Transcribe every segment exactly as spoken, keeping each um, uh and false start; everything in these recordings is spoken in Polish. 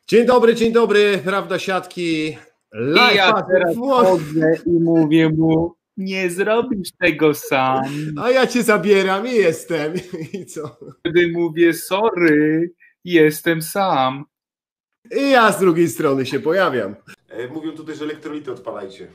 Dzień dobry, dzień dobry, prawda siatki. Live I ja teraz chodzę i mówię mu, nie zrobisz tego sam. A ja cię zabieram i jestem. I co? Wtedy mówię, sorry, jestem sam. I ja z drugiej strony się pojawiam. Mówią tutaj, że elektrolity odpalajcie.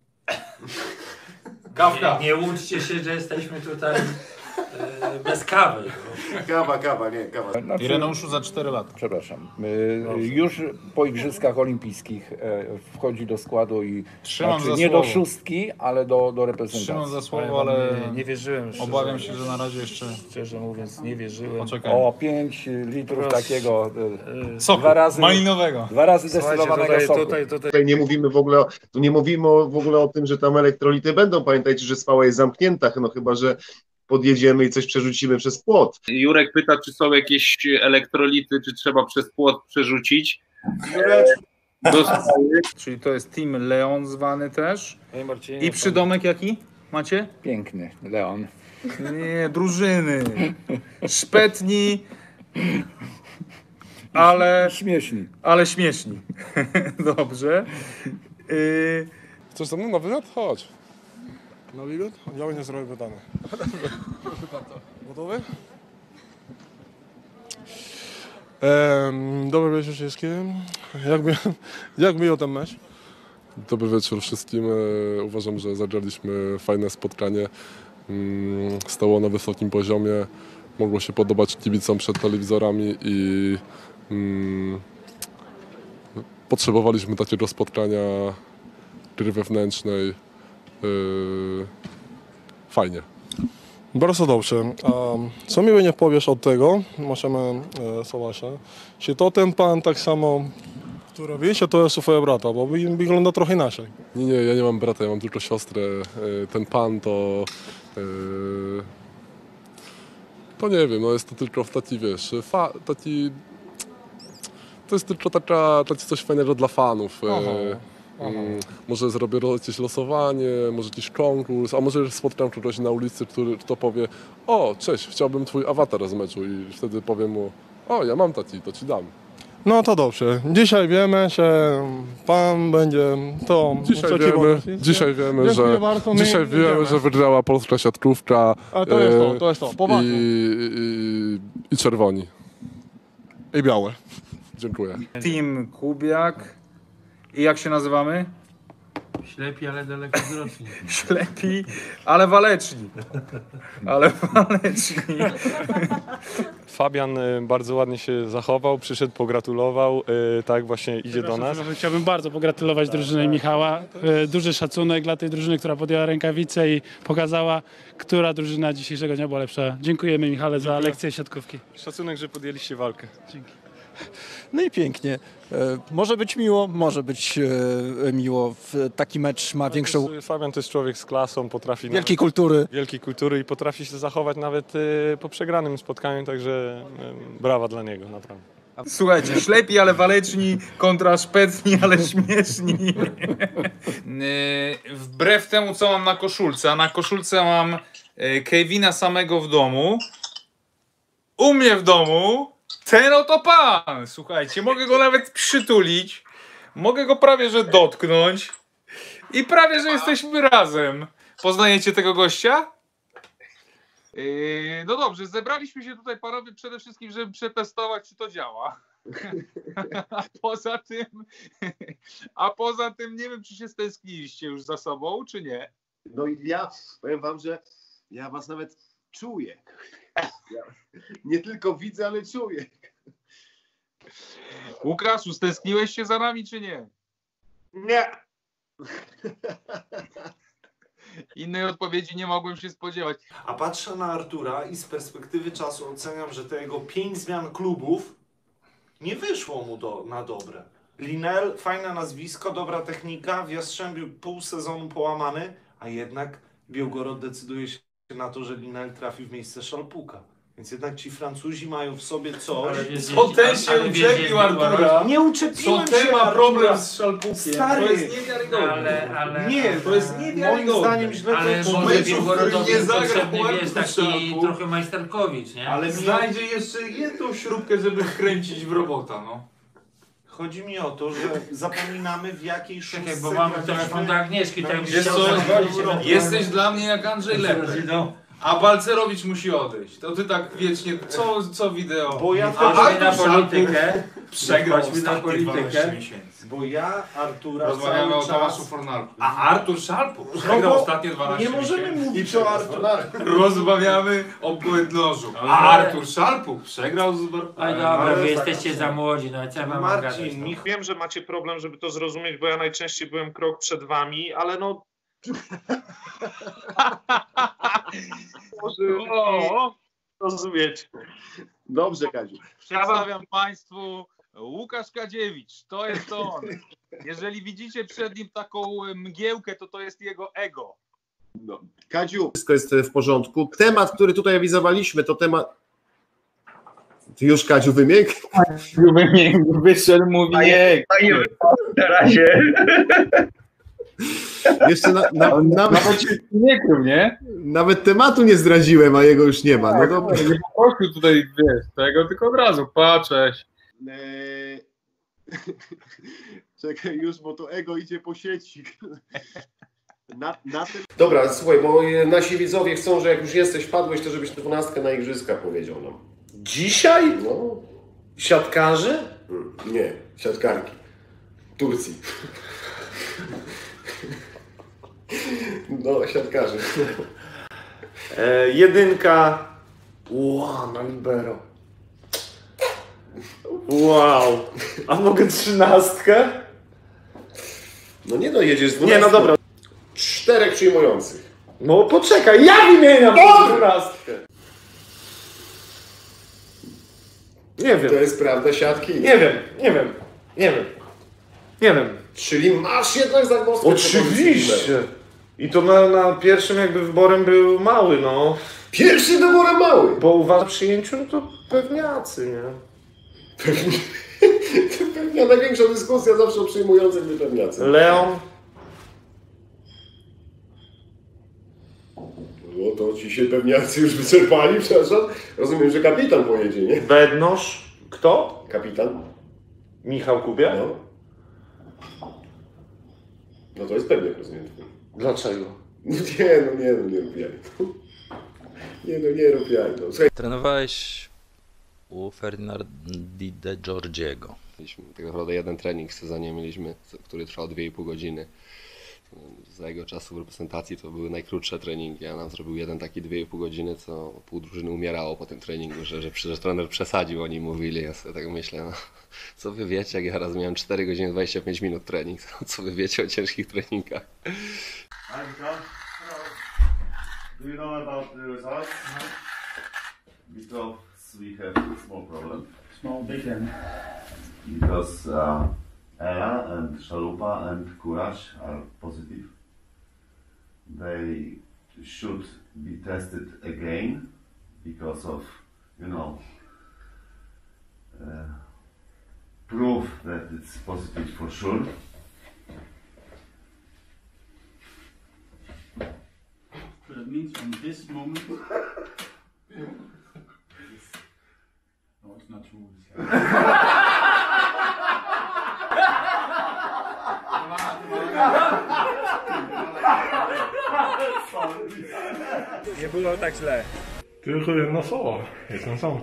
Kawka. Nie, nie łudźcie się, że jesteśmy tutaj e, bez kawy. Kawa, kawa, nie, kawa. Znaczy, Ireneuszu za cztery lata. Przepraszam. Y, już po Igrzyskach Olimpijskich e, wchodzi do składu i Trzymam znaczy, za nie słowo. do szóstki, ale do, do reprezentacji. Trzymam za słowo, ale nie, nie wierzyłem. Szczerze, obawiam się, że na razie jeszcze... Szczerze mówiąc, nie wierzyłem. Poczekajmy. O pięć litrów takiego e, Soku dwa razy, malinowego. dwa razy Słuchajcie, destylowanego tutaj, soku. tutaj, tutaj. Tutaj nie mówimy w ogóle, o, tu nie mówimy o, w ogóle o tym, że tam elektrolity będą. Pamiętajcie, że spała jest zamknięta, no chyba, że podjedziemy i coś przerzucimy przez płot. Jurek pyta, czy są jakieś elektrolity, czy trzeba przez płot przerzucić. Jurek, Dostaję. Czyli to jest Team Leon zwany też. Panie Marcinie, I przydomek jaki macie? Piękny, Leon. Nie, drużyny. Szpetni, ale, Śmieszni. ale śmieszni. Dobrze. Yy, Chcesz ze mną na wywiad? Chodź. Na wywiad? Ja nie zrobię pytania. Gotowy? Ehm, dobry wieczór wszystkim. Jak, mi, jak mi o ten mecz? Dobry wieczór wszystkim. E, uważam, że zagraliśmy fajne spotkanie. Mm, stało na wysokim poziomie. Mogło się podobać kibicom przed telewizorami i mm, potrzebowaliśmy takiego spotkania, gry wewnętrznej. Yy, fajnie. Bardzo dobrze. A co mi nie powiesz od tego, możemy e, zobaczyć, czy to ten pan tak samo, który wiecie, to jest twoja brata, bo wygląda trochę inaczej. Nie, nie, ja nie mam brata, ja mam tylko siostrę. E, ten pan to... E, to nie wiem, no jest to tylko taki, wiesz, fa, taki... To jest tylko taka, taki coś fajnego dla fanów. E, Mm, może zrobię jakieś losowanie, może jakiś konkurs, a może spotkam kogoś na ulicy, który kto powie: o, cześć, chciałbym twój awatar z meczu, i wtedy powiem mu: o, ja mam taki, to ci dam. No to dobrze. Dzisiaj wiemy, że pan będzie to. Dzisiaj wiemy, dzisiaj wiemy, że, bardzo, dzisiaj wiemy, wiemy, że wygrała polska siatkówka. A to jest to, to jest to. I, i, I czerwoni. I białe. Dziękuję. Team Kubiak. I jak się nazywamy? Ślepi, ale dalekowzroczni. Ślepi, ale waleczni. Ale waleczni. Fabian bardzo ładnie się zachował, przyszedł, pogratulował, tak właśnie idzie do nas. Chciałbym bardzo pogratulować drużynie Michała. Duży szacunek dla tej drużyny, która podjęła rękawice i pokazała, która drużyna dzisiejszego dnia była lepsza. Dziękujemy, Michale, za lekcję siatkówki. Szacunek, że podjęliście walkę. Dzięki. No i pięknie. E, może być miło, może być e, miło. Taki mecz ma większą... Fabian to jest człowiek z klasą, potrafi... Wielkiej kultury. Wielkiej kultury i potrafi się zachować nawet e, po przegranym spotkaniu, także e, brawa dla niego, naprawdę. Słuchajcie, ślepi, ale waleczni kontra szpecni, ale śmieszni. Wbrew temu, co mam na koszulce, a na koszulce mam Kevina samego w domu. U mnie w domu ten oto pan. Słuchajcie, mogę go nawet przytulić. Mogę go prawie że dotknąć. I prawie że jesteśmy razem. Poznajecie tego gościa? Yy, no dobrze, zebraliśmy się tutaj, panowie, przede wszystkim, żeby przetestować, czy to działa. A poza tym, a poza tym nie wiem, czy się stęskniliście już za sobą, czy nie. no i ja powiem wam, że ja was nawet czuję. Ja nie tylko widzę, ale czuję. Łukasz, stęskniłeś się za nami, czy nie? Nie. Innej odpowiedzi nie mogłem się spodziewać. A patrzę na Artura i z perspektywy czasu oceniam, że te jego pięć zmian klubów nie wyszło mu do, na dobre. Linel, fajne nazwisko, dobra technika, w Jastrzębiu pół sezonu połamany, a jednak Białgorod decyduje się na to, że Linel trafi w miejsce Szalpuka. Więc jednak ci Francuzi mają w sobie coś, co ten się uczepił Artura. Nie uczepiłem co się, ma Artura. problem z Szalpukiem. Stary, to jest niewiarygodne. Ale, ale, nie, to jest niewiarygodne. Moim zdaniem źle ale to może meczu, Białgorodowi nie zagrał potrzebny, wiesz, Artur taki Szalpuk. trochę majsterkowicz, nie? Ale znajdzie jeszcze jedną śrubkę, żeby wkręcić w robota, no. Chodzi mi o to, że zapominamy w jakiej szóstce Czekaj, bo mamy graliśmy. telefon do Agnieszki. No, Tak wiesz Wiesz co, co, jesteś dla mnie jak Andrzej Lepek, a Balcerowicz musi odejść. To ty tak wiecznie, co, co wideo? Bo ja A też- chodźmy na politykę. Przegrał Chodźmy na ostatnie dwanaście politykę. miesięcy. Bo ja Artura Rozmawiamy cały o Tomaszu czas... Fornalku. A Artur Szalpuk No przegrał bo ostatnie dwanaście nie możemy miesięcy. mówić o Arturze. Rozmawiamy o błędnożu. A Artur Szalpuk przegrał z Bar... Oj dobra, wy jesteście za młodzi, no co ja mam gadać, Marcin, no. Mich... wiem, że macie problem, żeby to zrozumieć, bo ja najczęściej byłem krok przed wami, ale no... Może rozumieć. Dobrze, Kaziu. Przedstawiam Państwu Łukasz Kadziewicz. To jest on. Jeżeli widzicie przed nim taką mgiełkę, to to jest jego ego. No. Kaziu. Wszystko jest w porządku. Temat, który tutaj awizowaliśmy, to temat... Ty już, Kaziu, wymięk? Wymięk, wyszedł, mówi nie. Na razie. Jeszcze na, na, nawet, Nie krył, nie? nawet tematu nie zdradziłem, a jego już nie ma. No dobra. Nie poprosił tutaj, wiesz, tego, tylko od razu, patrzeć. Eee... Czekaj już, bo to ego idzie po sieci. Na, na tym... Dobra, słuchaj, bo nasi widzowie chcą, że jak już jesteś, wpadłeś, to żebyś dwunastkę na igrzyska powiedział nam. Dzisiaj? No. Siatkarzy? Hmm, nie, siatkarki. Turcji. No, siatkarzy. E, jedynka. Wow, na libero. Wow. A mogę trzynastkę? No nie no, jedziesz z Nie, no dobra. Czterech przyjmujących. No poczekaj, ja wymieniam tą dwunastkę. Nie wiem. To jest prawda siatki? Nie wiem, nie wiem, nie wiem. Nie wiem. Czyli masz jednak zagwozdkę. Oczywiście. I to na, na pierwszym jakby wyborem był mały, no. Pierwszym wyborem mały? Bo uważam, przyjęciu no to pewniacy, nie? Pewnie. Pewnie największa dyskusja zawsze o przyjmujących wypewniacy. Leon. No to ci się pewniacy już wyczerpali, przepraszam. Rozumiem, że kapitan pojedzie, nie? Bednosz. Kto? Kapitan. Michał Kubia? No. No to jest pewnie, rozumiem. Dlaczego? No nie, no nie, no nie rób jaj. Nie, no nie rób jaj. No. Słuchaj. Trenowałeś u Ferdinandi de Giorgiego. Mieliśmy tak naprawdę jeden trening w sezonie mieliśmy, który trwał dwie i pół godziny. Za jego czasu w reprezentacji to były najkrótsze treningi, a nam zrobił jeden taki dwie i pół godziny, co pół drużyny umierało po tym treningu, że, że, że trener przesadził, oni mówili. Ja sobie tak myślę, no, co wy wiecie, jak ja raz miałem cztery godziny dwadzieścia pięć minut trening, co wy wiecie o ciężkich treningach. Do you know about the results? Because we have a small problem. Small, big then. Because uh, Ela and Szalupa and Kurash are positive. They should be tested again because of, you know, uh, proof that it's positive for sure. So that means from this moment. No, it's not true. Nie było tak źle. Tylko jedno słowo. Jestem sam.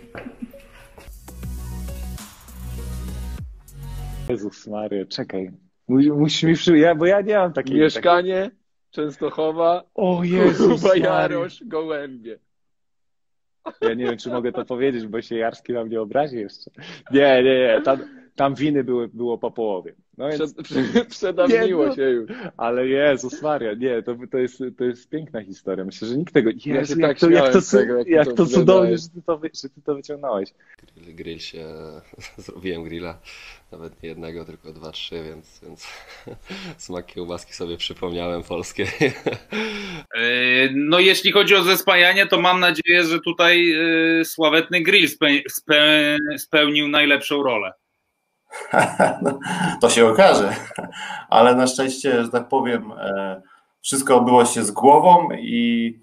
Jezus Maria, czekaj. Musisz mi przy... ja, bo ja nie mam takiej... Mieszkanie, takiej... Częstochowa, o Jezus Kuba Jarosz, Gołębie. Ja nie wiem, czy mogę to powiedzieć, bo się Jarski na mnie obrazi jeszcze. Nie, nie, nie. Tam, tam winy były, było po połowie. No więc... Przed, przedawniło no, się już. Ale Jezus Maria, nie, to, to, jest, to jest piękna historia. Myślę, że nikt tego... Jezu, ja się jak, tak to, jak, to, tego, jak, jak to, to cudownie, że ty to, że ty to wyciągnąłeś. Grill, grill się, zrobiłem grilla, nawet nie jednego, tylko dwa, trzy, więc, więc smak kiełbaski sobie przypomniałem polskie. No jeśli chodzi o zespajanie, to mam nadzieję, że tutaj sławetny grill spe- spe- spełnił najlepszą rolę. No, to się okaże, ale na szczęście, że tak powiem, wszystko obyło się z głową i,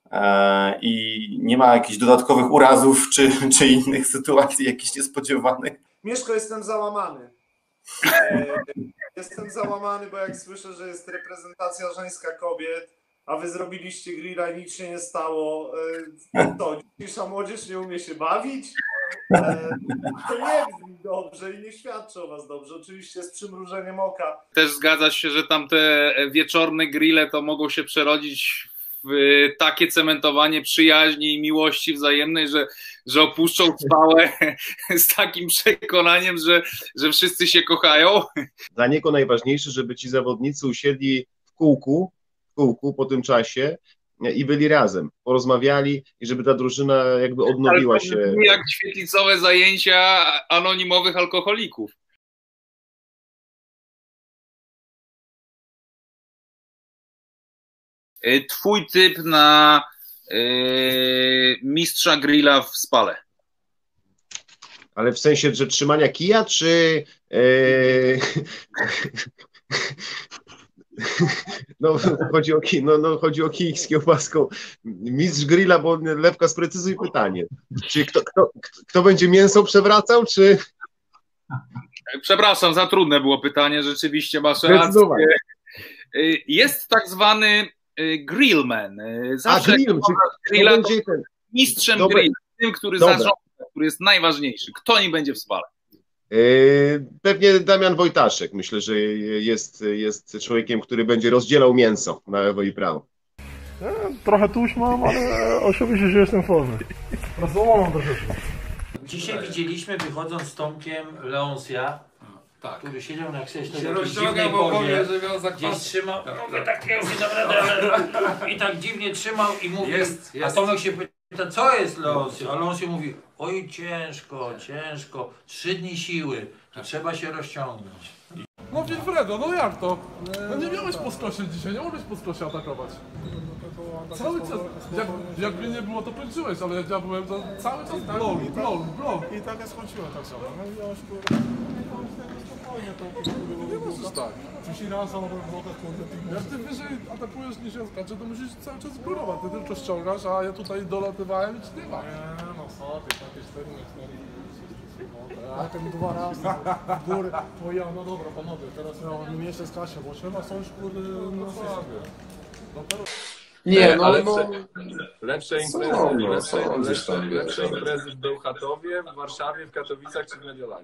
i nie ma jakichś dodatkowych urazów czy, czy innych sytuacji jakichś niespodziewanych. Mieszko, jestem załamany. E, Jestem załamany, bo jak słyszę, że jest reprezentacja żeńska kobiet, a wy zrobiliście grilla i nic się nie stało, e, to dzisiejsza młodzież nie umie się bawić? E, To nie brzmi dobrze i nie świadczy o was dobrze. Oczywiście z przymrużeniem oka. Też zgadzasz się, że tam te wieczorne grille to mogą się przerodzić w takie cementowanie przyjaźni i miłości wzajemnej, że, że opuszczą spałę z takim przekonaniem, że, że wszyscy się kochają. Dla niego najważniejsze, żeby ci zawodnicy usiedli w kółku, w kółku po tym czasie i byli razem, porozmawiali i żeby ta drużyna jakby odnowiła Ale to się. brzmi jak świetlicowe zajęcia anonimowych alkoholików. Twój typ na yy, mistrza grilla w Spale. Ale w sensie, że trzymania kija, czy yy, no, chodzi o kij, no, no, chodzi o kij z kiełbaską. Mistrz grilla, bo Lewka, sprecyzuj pytanie. Czy kto, kto, kto będzie mięso przewracał, czy... Przepraszam, za trudne było pytanie, rzeczywiście masz rację. Jest tak zwany grillman. Zawsze A, grill, czy grilla, kto będzie ten... mistrzem Dobra. grilla, tym, który Dobra. zarządza, który jest najważniejszy. Kto nim będzie w Spale? Yy, Pewnie Damian Wojtaszek. Myślę, że jest, jest człowiekiem, który będzie rozdzielał mięso na lewo i prawo. Ja trochę tuż mam, ale oczywiście, że jestem w formie. Pracowałem troszeczkę. Dzisiaj widzieliśmy, wychodząc z Tomkiem, Leonsia, Tak. który siedział na krześle Się w jakiejś rozciągał, dziwnej bo pozie, powie, że miał zakwasy. gdzieś trzymał, Tak, mówię, tak. tak, ja mówię, dobra, dobra, i tak dziwnie trzymał i mówi, Jest, jest. a Tomek się pyta, co jest Leonsio? A Leonsio mówi, oj ciężko, ciężko, trzy dni siły, to trzeba się rozciągnąć. No Wilfredo, no jak to? No nie miałeś po skosie dzisiaj, nie mogłeś po skosie atakować. Cały czas, jak, jak mnie nie było, to kończyłeś, ale jak ja byłem, to cały czas blog, blog, blog. I tak ja skończyłem tak samo. No i ja już kurde, spokojnie to Nie możesz tak. Jeśli raz na blokach, kurde, Jak ty wyżej atakujesz niż ja skaczę, to musisz cały czas górować, ty tylko ściągasz, a ja tutaj dolatywałem i ci nie ma. Nie no sobie, takie cztery na cztery. A ten dwa razy w górę, to ja, no dobra panowie, teraz ja nie jeszcze z Kasią, bo trzeba coś kurde na sobie. Nie, no ale lepsze, no... lepsze Co, imprezy, no, lepsze, co gdzieś tam, lepsze, lepsze wiesz, imprezy w Bełchatowie, w Warszawie, w Katowicach czy w Mediolanie.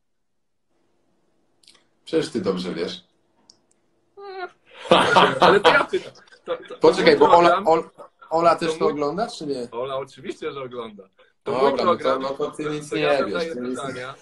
Przecież ty dobrze wiesz. Ale to ja pytam. To, to, Poczekaj, to bo Ola, program, Ola, Ola też to to mój- ogląda, czy nie? Ola oczywiście, że ogląda. To Dobra, mój no program, to- no to ty nic to nie ja wiesz, zadaję ty nic- pytania.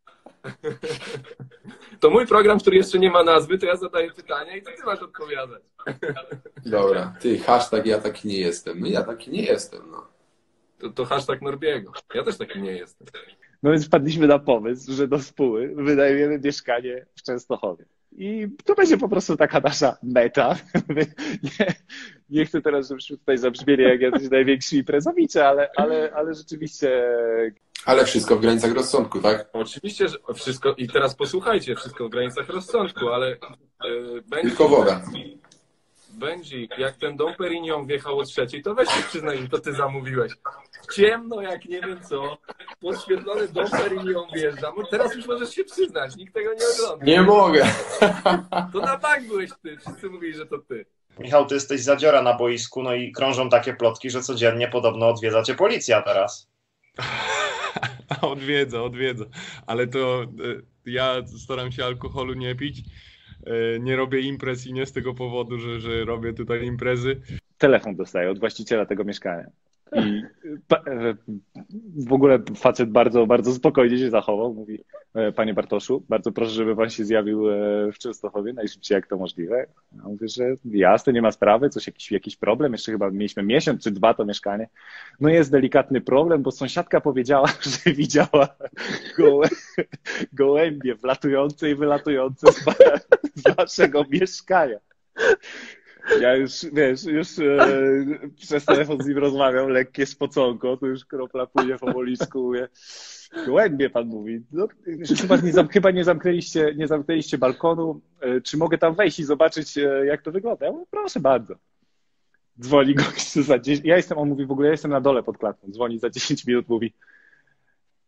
To mój program, który jeszcze nie ma nazwy, to ja zadaję pytania i to ty masz odpowiadać. Dobra, ty, hashtag ja taki nie jestem. No ja taki nie jestem, no. To, to hashtag Norbiego. Ja też taki nie jestem. No więc wpadliśmy na pomysł, że do spóły wynajmiemy mieszkanie w Częstochowie. I to będzie po prostu taka nasza meta. Nie, nie chcę teraz, żebyśmy tutaj zabrzmieli jak jacyś najwięksi imprezowicze, ale, ale, ale rzeczywiście... Ale wszystko w granicach rozsądku, tak? Oczywiście, że wszystko, i teraz posłuchajcie, wszystko w granicach rozsądku, ale yy, będzie... Tylko woda. Będzie, jak ten Dom Perignon wjechał o trzeciej, to weź się przyznaj, że to ty zamówiłeś. Ciemno, jak nie wiem co, podświetlony Dom Perignon wjeżdża. Teraz już możesz się przyznać, nikt tego nie ogląda. Nie mogę. To na bank byłeś ty, wszyscy mówili, że to ty. Michał, ty jesteś zadziora na boisku, no i krążą takie plotki, że codziennie podobno odwiedza cię policja teraz. Odwiedza, odwiedza. Ale to e, ja staram się alkoholu nie pić. E, nie robię imprez i nie z tego powodu, że, że robię tutaj imprezy. Telefon dostaję od właściciela tego mieszkania. I pa, e, w ogóle facet bardzo, bardzo spokojnie się zachował. Mówi, e, panie Bartoszu, bardzo proszę, żeby pan się zjawił e, w Częstochowie najszybciej jak to możliwe. Ja mówię, że jasne, nie ma sprawy, coś, jakiś, jakiś problem. Jeszcze chyba mieliśmy miesiąc czy dwa to mieszkanie. No jest delikatny problem, bo sąsiadka powiedziała, że widziała gołę, gołębie wlatujące i wylatujące z, z waszego mieszkania. Ja już, wiesz, już e, przez telefon z nim rozmawiam, lekkie spoconko, to już kropla płynie po policzku, mówię, gołębie pan mówi, no, chyba, nie, zam, chyba nie, zamknęliście, nie zamknęliście balkonu, e, czy mogę tam wejść i zobaczyć, e, jak to wygląda? Ja mówię, proszę bardzo. Dzwoni gościu za dziesięć, ja jestem, on mówi w ogóle, ja jestem na dole pod klatką, dzwoni za dziesięć minut, mówi,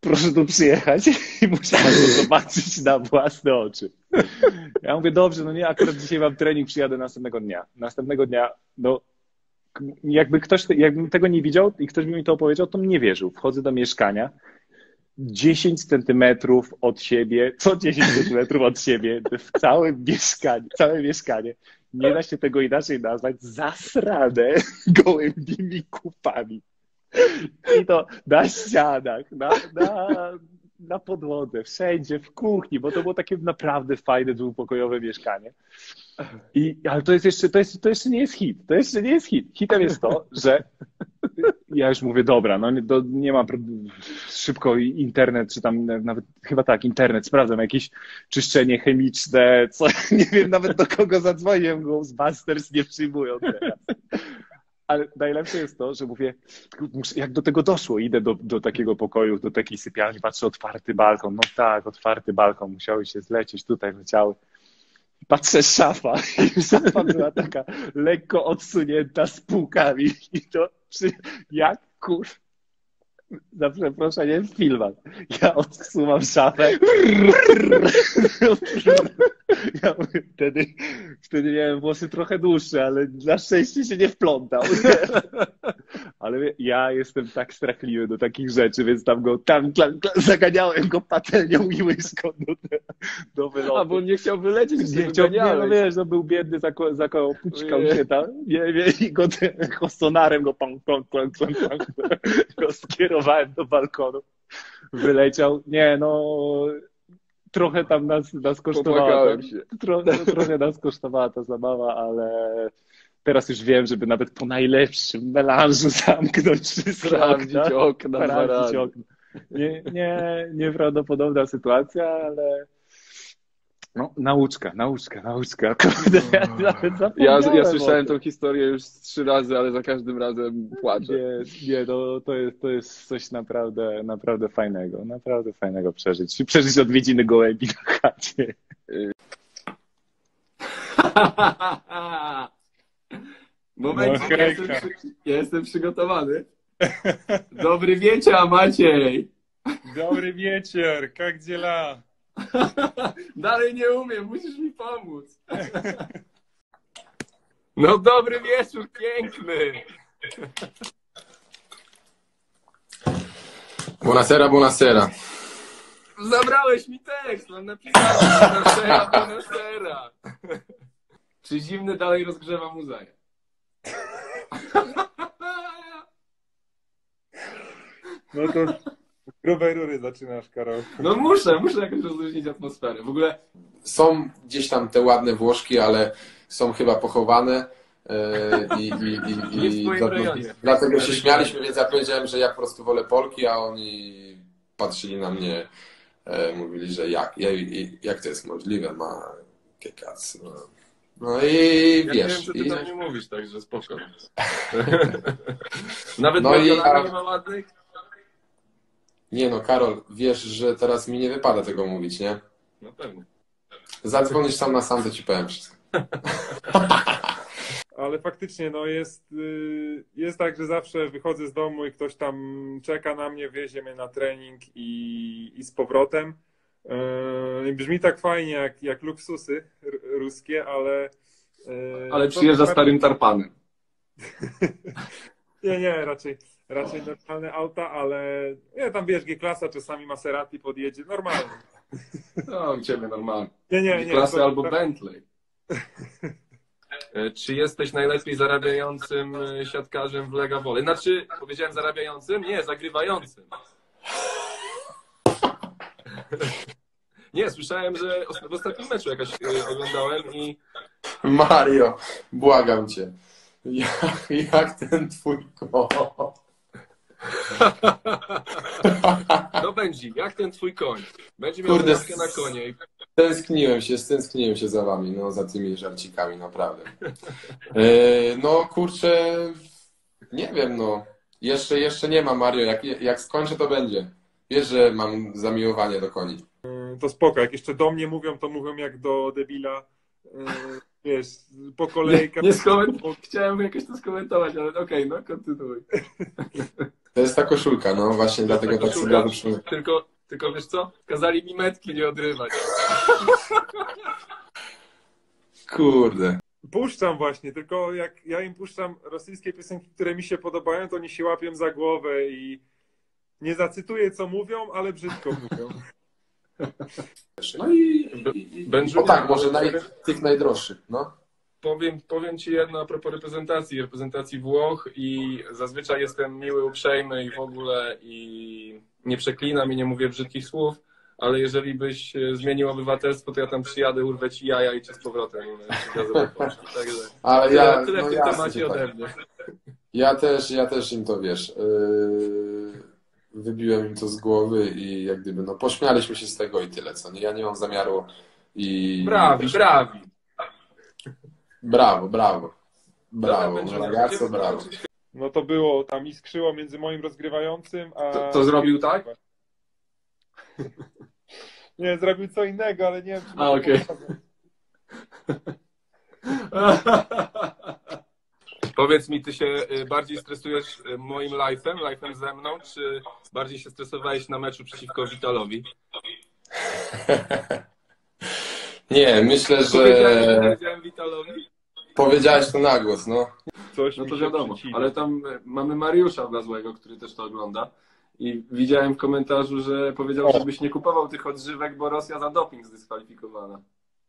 proszę tu przyjechać i musiałem to zobaczyć na własne oczy. Ja mówię, dobrze, no nie, akurat dzisiaj mam trening, przyjadę następnego dnia. Następnego dnia, no jakby ktoś, jakbym tego nie widział i ktoś by mi to opowiedział, to bym nie wierzył. Wchodzę do mieszkania, dziesięć centymetrów od siebie, co dziesięć centymetrów od siebie, w całym mieszkaniu, całe mieszkanie. Nie da się tego inaczej nazwać, zasrane gołębimi kupami. I to na ścianach, na, na, na podłodze, wszędzie, w kuchni, bo to było takie naprawdę fajne, dwupokojowe mieszkanie. I, ale to jest jeszcze, to, jest, to jeszcze nie jest hit. To jeszcze nie jest hit. Hitem jest to, że ja już mówię, dobra, no nie, do, nie ma szybko internet, czy tam nawet, chyba tak, internet, sprawdzam jakieś czyszczenie chemiczne, co, nie wiem nawet do kogo zadzwoniłem, Ghostbusters nie przyjmują teraz. Ale najlepsze jest to, że mówię, jak do tego doszło, idę do, do takiego pokoju, do takiej sypialni, patrzę, otwarty balkon, no tak, otwarty balkon, musiały się zlecieć, tutaj leciały. Patrzę, szafa i szafa była taka lekko odsunięta z półkami i to przy, jak kur... za przeproszeniem w filmach. Ja odsuwam szafę. Ja mówię, wtedy, wtedy miałem włosy trochę dłuższe, ale na szczęście się nie wplątał. Ale ja jestem tak strachliwy do takich rzeczy, więc tam go tam, tam, tam zaganiałem go patelnią i łyżką do, do wylotu. A, bo on nie chciał wylecieć, nie chciał, nie, no wiesz, no był biedny, zako, zako, pućkał się tam, nie, nie, i go, go sonarem go pam, pam, pam, pam, pam, go skierowałem do balkonu. Wyleciał. Nie, no trochę tam nas, nas kosztowała. się. Trochę, trochę nas kosztowała ta zabawa, ale teraz już wiem, żeby nawet po najlepszym melanżu zamknąć wszystkie Sprawdzić okna. okna dwa Sprawdzić razy. okna. Nie, nie, nieprawdopodobna sytuacja, ale no, nauczka, nauczka, nauczka. Kurde, ja nawet Ja, zapomniałem ja o słyszałem tym. tą historię już trzy razy, ale za każdym razem płaczę. Nie, nie no, to, jest, to jest coś naprawdę, naprawdę fajnego, naprawdę fajnego przeżyć. Przeżyć odwiedziny gołębi na chacie. Moment, No, ja, jestem, hejka. przy- ja jestem przygotowany. Dobry wieczór, Maciej. Dobry wieczór, jak dziela? Dalej nie umiem, musisz mi pomóc. No dobry wieczór, piękny. Buonasera, buonasera. Zabrałeś mi tekst, mam napisane. Buonasera, buonasera. Czy zimny dalej rozgrzewa muzeum? No to grubej rury zaczynasz, Karol. No muszę, muszę jakoś rozluźnić atmosferę. W ogóle Są gdzieś tam te ładne Włoszki, ale są chyba pochowane. e, I, i, i, Nie w i twoim dla- rejonie. dlatego się śmialiśmy, więc ja powiedziałem, że ja po prostu wolę Polki, a oni patrzyli na mnie, e, mówili, że jak, jak, jak to jest możliwe, ma kiekac. No. No i ja wiesz. nie wiem, co ty i... tam nie mówisz, także spoko. Nawet No no i ja- nie ma ładnych? Nie no, Karol, wiesz, że teraz mi nie wypada tego mówić, nie? No pewnie. Zadzwonisz sam na sam, to ci powiem wszystko. Ale faktycznie, no jest, y, jest tak, że zawsze wychodzę z domu i ktoś tam czeka na mnie, wiezie mnie na trening i, i z powrotem. Yy, Brzmi tak fajnie jak, jak luksusy r- ruskie, ale... yy, Ale to przyjeżdża tak- starym tarpanem. Nie, nie, raczej, raczej normalne auta, ale nie, tam wiesz, G-klasa, czasami Maserati podjedzie, normalnie. No, u ciebie normalnie. Nie, nie, nie. Klasy to- albo to- Bentley. E, Czy jesteś najlepiej zarabiającym e, siatkarzem w Lega Volley? Znaczy, powiedziałem zarabiającym? Nie, zagrywającym. Nie, słyszałem, że os- w ostatnim meczu jakaś e, oglądałem i Mario, błagam cię. Jak, jak ten twój koń. no będzie, jak ten twój koń. Będzie miał Kurde, stawkę na konie. Stęskniłem się, stęskniłem się za wami, no za tymi żarcikami, naprawdę. E, no kurczę, nie wiem, no. Jeszcze, jeszcze nie ma, Mario. Jak, jak skończę, to będzie. Wiesz, że mam zamiłowanie do koni. To spoko, jak jeszcze do mnie mówią, to mówią jak do debila. Yy, Wiesz, po kolei... Nie, nie skoment... Chciałem jakoś to skomentować, ale okej, no kontynuuj. To jest ta koszulka, no właśnie, dlatego tak sobie wyszły. Tylko, tylko wiesz co? Kazali mi metki nie odrywać. Kurde. Puszczam właśnie, tylko jak ja im puszczam rosyjskie piosenki, które mi się podobają, to oni się łapią za głowę i nie zacytuję, co mówią, ale brzydko mówią. No i, i, Benjamin, o tak, może naj, tych najdroższych, no. Powiem, powiem ci jedno a propos reprezentacji, reprezentacji Włoch i zazwyczaj jestem miły, uprzejmy i w ogóle i nie przeklinam i nie mówię brzydkich słów, ale jeżeli byś zmienił obywatelstwo, to ja tam przyjadę, urwę ci jaja i cię z powrotem. Także ale ja, tyle no w tym jasne, temacie tak. ode mnie. Ja też, ja też im to, wiesz, yy, wybiłem im to z głowy i jak gdyby, no pośmialiśmy się z tego i tyle, co nie? Ja nie mam zamiaru i... Brawi, brawi. Brawo, brawo. Brawo, Dobra, ragazzo, brawo. No to było, tam iskrzyło między moim rozgrywającym, a... To, to zrobił tak? Nie, zrobił co innego, ale nie wiem, czy... A, okej. Powiedz mi, ty się bardziej stresujesz moim live'em, live'em ze mną, czy bardziej się stresowałeś na meczu przeciwko Witalowi? Nie, myślę, że... Powiedziałem, powiedziałem Witalowi? Powiedziałeś to na głos, no. Coś no mi to się wiadomo, przycina. ale tam mamy Mariusza Wlazłego, który też to ogląda i widziałem w komentarzu, że powiedział, żebyś nie kupował tych odżywek, bo Rosja za doping zdyskwalifikowana.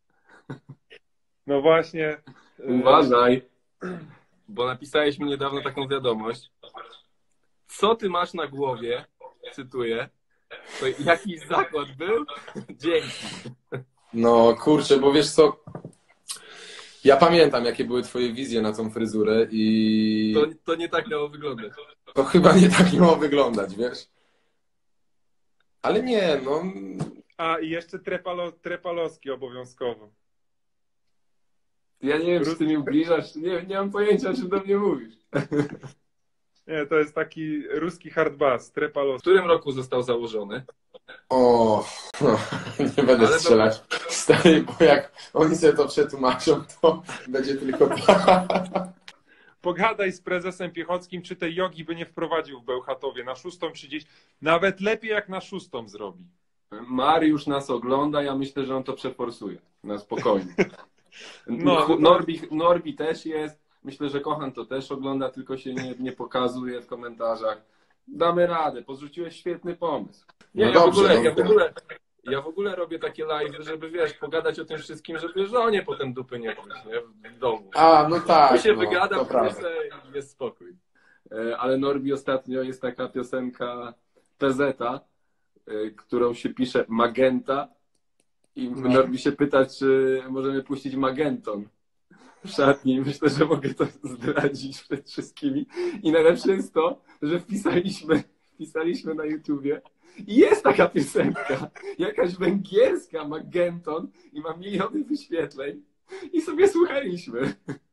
No właśnie. Uważaj, bo napisałeś mi niedawno taką wiadomość. Co ty masz na głowie? Cytuję. To jakiś zakład był? Dzięki. No kurczę, bo wiesz co, ja pamiętam, jakie były twoje wizje na tą fryzurę i... To, to nie tak miało wyglądać. To chyba nie tak miało wyglądać, wiesz? Ale nie, no... A i jeszcze trepalo, trepalowski obowiązkowo. Ja nie wiem, czy ty mi ubliżasz, nie, nie mam pojęcia, o czym do mnie mówisz. Nie, to jest taki ruski hard bass, trepalowski. W którym roku został założony? O, no, nie będę Ale strzelać. Stary, bo jak oni sobie to przetłumaczą, to będzie tylko... Pogadaj z prezesem Piechockim, czy tej jogi by nie wprowadził w Bełchatowie na szóstą trzydzieści. Nawet lepiej jak na szóstą zrobi. Mariusz nas ogląda, ja myślę, że on to przeforsuje. Na spokojnie. No, no, Norbi, Norbi też jest. Myślę, że Kochan to też ogląda, tylko się nie, nie pokazuje w komentarzach. Damy radę, podrzuciłeś świetny pomysł. Nie, No ja, dobrze, w ogóle, no ja, w ogóle, ja w ogóle robię takie live, żeby wiesz, pogadać o tym wszystkim, żeby żonie potem dupy nie pójść, nie? W domu. A, no tak, Tu się no, wygada, to w prawda. i jest spokój. Ale Norbi ostatnio jest taka piosenka P Z-a, którą się pisze Magenta i No. Norbi się pyta, czy możemy puścić Magenton w szatni. Myślę, że mogę to zdradzić przed wszystkimi. I najlepsze jest to, że wpisaliśmy, wpisaliśmy na YouTubie i jest taka piosenka, jakaś węgierska Magenton i ma miliony wyświetleń i sobie słuchaliśmy.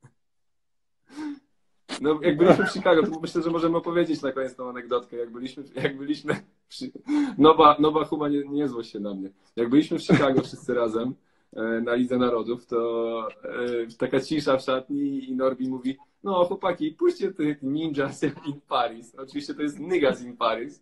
No, jak byliśmy w Chicago, to myślę, że możemy opowiedzieć na koniec tą anegdotkę. Jak byliśmy, jak byliśmy przy... Nowa, Nowa chyba nie, nie złość się na mnie. Jak byliśmy w Chicago wszyscy razem e, na Lidze Narodów, to e, taka cisza w szatni i Norbi mówi: no chłopaki, puśćcie tych ninjas in Paris. Oczywiście to jest niggas in Paris.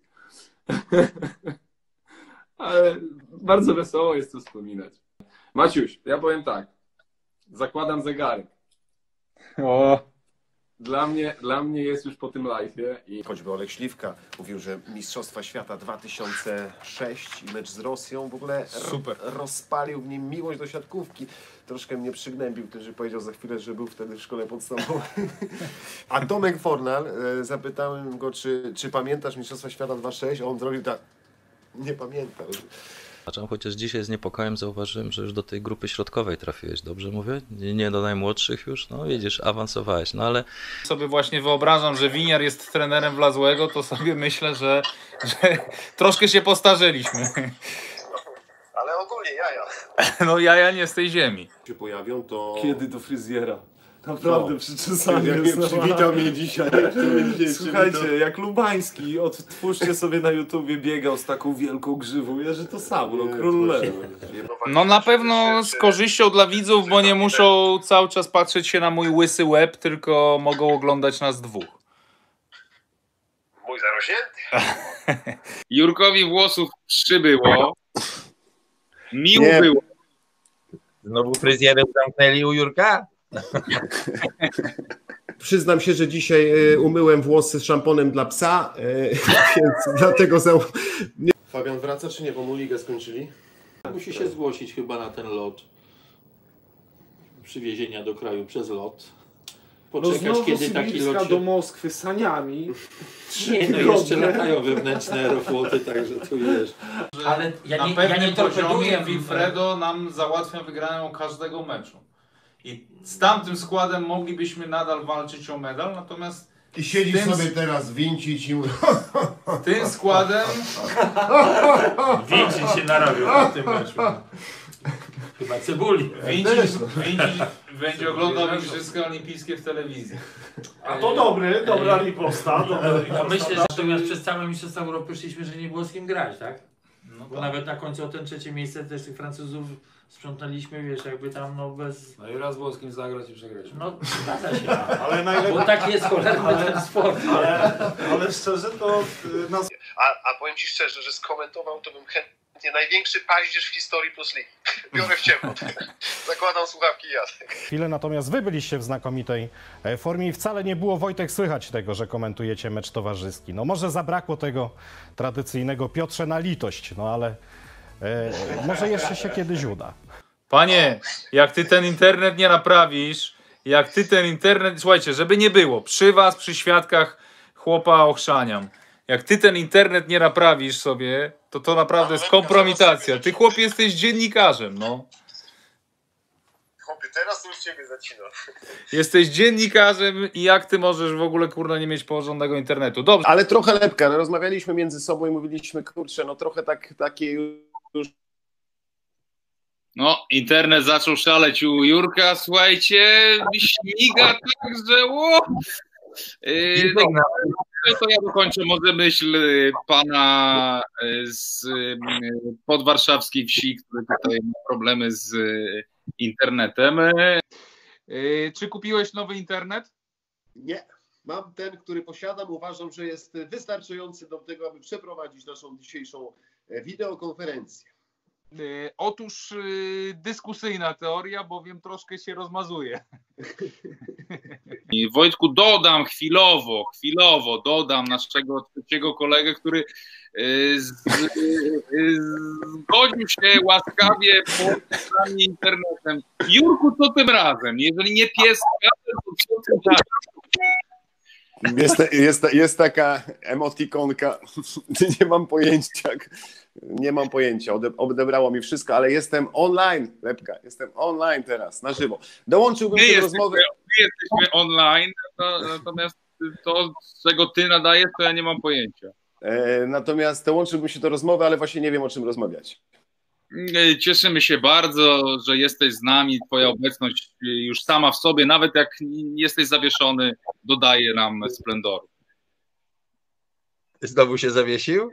Ale bardzo wesoło jest to wspominać. Maciuś, ja powiem tak. Zakładam zegarek. O. Dla mnie, dla mnie jest już po tym live'ie. I... Choćby Olek Śliwka mówił, że Mistrzostwa Świata dwa tysiące sześć i mecz z Rosją w ogóle Super. rozpalił w nim miłość do siatkówki. Troszkę mnie przygnębił, który powiedział za chwilę, że był wtedy w szkole podstawowej. A Tomek Fornal, e, zapytałem go, czy, czy pamiętasz Mistrzostwa Świata dwa sześć, a on zrobił tak, nie pamiętam. Chociaż dzisiaj z niepokojem zauważyłem, że już do tej grupy środkowej trafiłeś. Dobrze mówię? Nie, nie do najmłodszych już? No widzisz, awansowałeś. No ale... Sobie właśnie wyobrażam, że Winiar jest trenerem Wlazłego, to sobie myślę, że, że troszkę się postarzyliśmy. Ale ogólnie jaja. No jaja nie z tej ziemi. Się pojawią, to... Kiedy do fryzjera? Naprawdę, No. przyczesany Jak jest. mnie przywitał mnie dzisiaj. Słuchajcie, jak Lubański, odtwórzcie sobie na YouTubie, biegał z taką wielką grzywą, ja, że to samo, no król lew. No na pewno z korzyścią dla widzów, bo nie muszą cały czas patrzeć się na mój łysy łeb, tylko mogą oglądać nas dwóch. Mój zarośnie? Jurkowi włosów przybyło. Miło Nie. było. Znowu fryzjerę zamknęli u Jurka? Przyznam się, że dzisiaj y, umyłem włosy z szamponem dla psa, y, więc dlatego za... Nie. Fabian wraca czy nie, bo mu ligę skończyli? Musi się zgłosić chyba na ten lot. Przywiezienia do kraju przez lot. Poczekać, no znowu kiedy taki Sibirska lot się... do Moskwy saniami. Nie, no jeszcze latają wewnętrzne aerofloty, także tu wiesz. Ale ja na nie, pewnym ja nie poziomie torpeduję Wilfredo nam załatwia wygraną każdego meczu. I z tamtym składem moglibyśmy nadal walczyć o medal, natomiast I siedzisz tym, sobie teraz wincić i... tym składem... Wincić się narobił na tym meczu. Chyba cebuli. Wincić, Wincić będzie oglądał Igrzyska Olimpijskie w telewizji. A to dobry, dobra riposta. Ja myślę, że natomiast przez całe Mistrzostwa Europy szliśmy, że nie było z kim grać, tak? No bo nawet na końcu o ten trzecie miejsce też tych Francuzów sprzątaliśmy, wiesz, jakby tam no bez... No i raz było z kim zagrać i przegrać. No zgadza się. Ale najlepiej... Bo tak jest cholerny ale, ten sport. Ale, ale szczerze to nas... A, a powiem Ci szczerze, że skomentował to bym chętnie największy paździerz w historii Plus Ligi. Biorę w ciemno. Zakładam słuchawki i jadę. Chwilę natomiast wy byliście w znakomitej formie i wcale nie było, Wojtek, słychać tego, że komentujecie mecz towarzyski. No może zabrakło tego tradycyjnego Piotrze na litość, no ale e, może jeszcze się kiedyś uda. Panie, jak ty ten internet nie naprawisz, jak ty ten internet... Słuchajcie, żeby nie było, przy was, przy świadkach chłopa ochrzaniam. Jak ty ten internet nie naprawisz sobie, to to naprawdę jest kompromitacja. Ty, chłopie, jesteś dziennikarzem, no. Chłopie, teraz to już Ciebie zacina. Jesteś dziennikarzem i jak ty możesz w ogóle, kurna, nie mieć porządnego internetu? Dobrze. Ale trochę lepka, no, rozmawialiśmy między sobą i mówiliśmy, kurczę, no trochę tak, takie już... No, internet zaczął szaleć u Jurka, słuchajcie, śmiga tak, że... Ło, yy, no, to ja dokończę może myśl pana z podwarszawskiej wsi, który tutaj ma problemy z internetem. Yy, czy kupiłeś nowy internet? Nie. Mam ten, który posiadam. Uważam, że jest wystarczający do tego, aby przeprowadzić naszą dzisiejszą wideokonferencję. Yy, otóż yy, dyskusyjna teoria, bowiem troszkę się rozmazuje. Wojtku, dodam chwilowo, chwilowo dodam naszego trzeciego kolegę, który yy, z, yy, zgodził się łaskawie po internetem. Jurku, co tym razem? Jeżeli nie pieska, to co tym razem? Jest, jest, jest taka emotikonka, nie mam pojęcia, nie mam pojęcia, Ode, odebrało mi wszystko, ale jestem online, Lepka, jestem online teraz, na żywo. Dołączyłbym My się do jesteśmy, rozmowy. my jesteśmy online, natomiast to, z czego ty nadajesz, to ja nie mam pojęcia. E, natomiast dołączyłbym się do rozmowy, ale właśnie nie wiem, o czym rozmawiać. Cieszymy się bardzo, że jesteś z nami. Twoja obecność już sama w sobie, nawet jak jesteś zawieszony, dodaje nam splendoru. Znowu się zawiesił?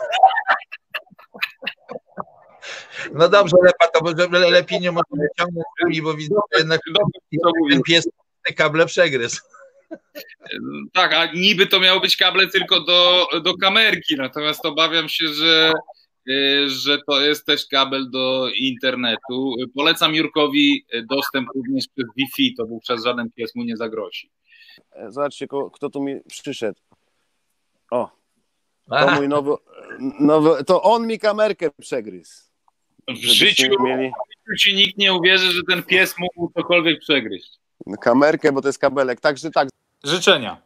No dobrze, Lepa, to może lepiej nie można wyciągnąć kuli, bo widzę, że jednak ten pies te kable przegryzł. Tak, a niby to miało być kable tylko do, do kamerki, natomiast obawiam się, że że to jest też kabel do internetu. Polecam Jurkowi dostęp również przez Wi-Fi, to wówczas żaden pies mu nie zagrozi. Zobaczcie, kto tu mi przyszedł. O, to mój nowy, nowy, to on mi kamerkę przegryzł. W życiu, mieli... w życiu ci nikt nie uwierzy, że ten pies mógł cokolwiek przegryźć. Kamerkę, bo to jest kabelek, także tak. Życzenia.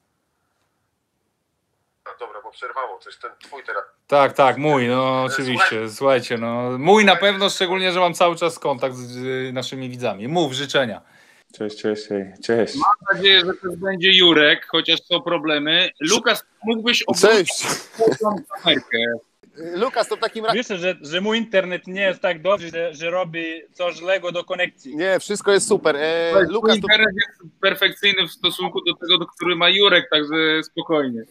Dobra, bo przerwało coś, ten twój teraz. Tak, tak, mój, no oczywiście, słuchajcie, no mój na pewno, szczególnie, że mam cały czas kontakt z naszymi widzami. Mów, życzenia. Cześć, cześć, cześć. Mam nadzieję, że to będzie Jurek, chociaż są problemy. Lukas, mógłbyś obrócić kamerkę. Lukas, to w takim razie... Myślę, że, że mój internet nie jest tak dobry, że, że robi coś złego do konekcji. Nie, wszystko jest super. E, Lukas, internet to... jest perfekcyjny w stosunku do tego, do który ma Jurek, także spokojnie.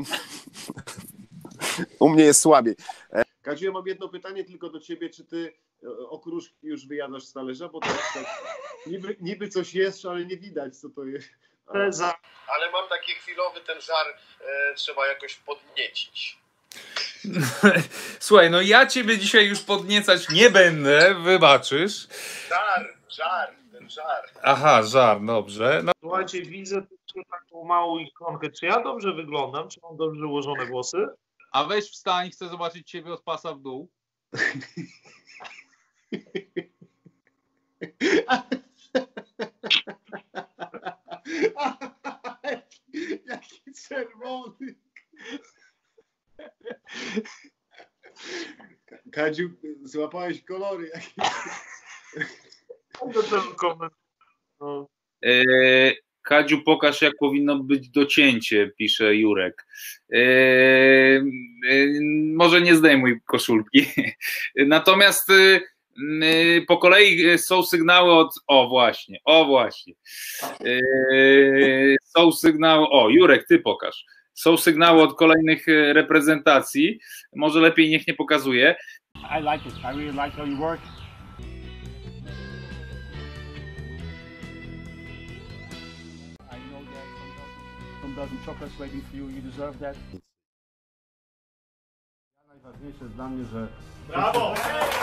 U mnie jest słabiej. Kaziu, ja mam jedno pytanie tylko do ciebie, czy ty okruszki już wyjadasz z talerza, bo tak, tak niby, niby coś jest, ale nie widać, co to jest. Ale mam taki chwilowy ten żar, e, trzeba jakoś podniecić. Słuchaj, no ja ciebie dzisiaj już podniecać nie będę, wybaczysz. Żar, żar, ten żar. Aha, żar, dobrze. No. Słuchajcie, widzę tylko taką małą ikonkę. Czy ja dobrze wyglądam? Czy mam dobrze ułożone włosy? A weź wstań, chcę zobaczyć ciebie od pasa w dół. Jaki czerwony. Kadziu, złapałeś kolory jakieś. No. Eee, Kadziu, pokaż, jak powinno być docięcie, pisze Jurek. Eee, eee, może nie zdejmuj koszulki. Natomiast eee, po kolei są sygnały od... O właśnie, o właśnie. Eee, są sygnały... O, Jurek, ty pokaż. Są sygnały od kolejnych reprezentacji. Może lepiej niech nie pokazuje. I like it. I really like how you work. I know that some dozen chocolates waiting for you. You deserve that. Najważniejsze jest dla mnie, że... Brawo!